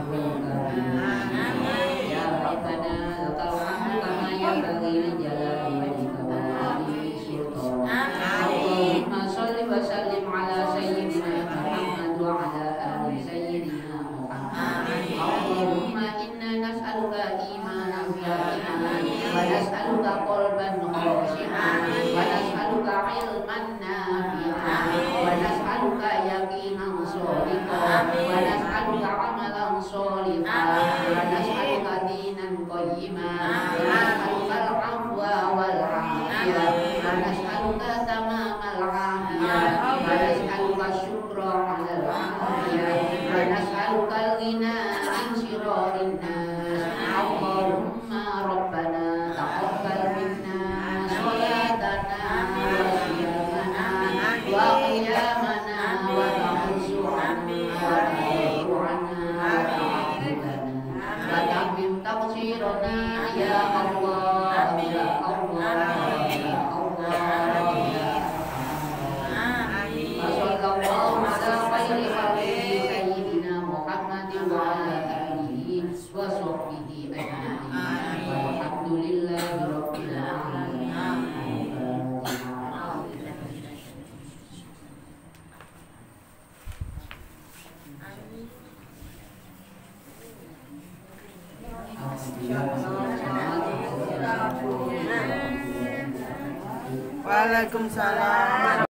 ya Rabbana lakal hamdu kama yanbaghi li jalali wajhika wa li sultanik. Allahumma shalli wa sallim ala sayyidina Muhammad wa ala ali sayyidina Muhammad. Allahumma inna nas'aluka imanan qa'iman wa nas'aluka qalban khashi'an wa nas'aluka ilman nafi'an wa nas'aluka yaqinan shadiqan wa nas'aluka amalan sholihan wa nas'aluka dinan qayyiman wa nas'aluka al-'afwa wal 'afiyah wa nas'aluka tamamal 'afiyah wa nas'aluka syukra 'alal 'afiyah wa nas'aluka al-ghina min syirarin nas. Allahumma rabbana taqabbal minna salatana wa siyamana wa qiyamana wa tahussu'ana wa tahurana wa ta'abudana wa tamim taqsirana ya Allah ya Allah ya Allah ya Allah. Sallallahu ala khairi khalqihi sayyidina Muhammadin wa ala alihi wa sahbihi ajma'in. Walhamdulillahi rabbil alamin. Waalaikumsalam.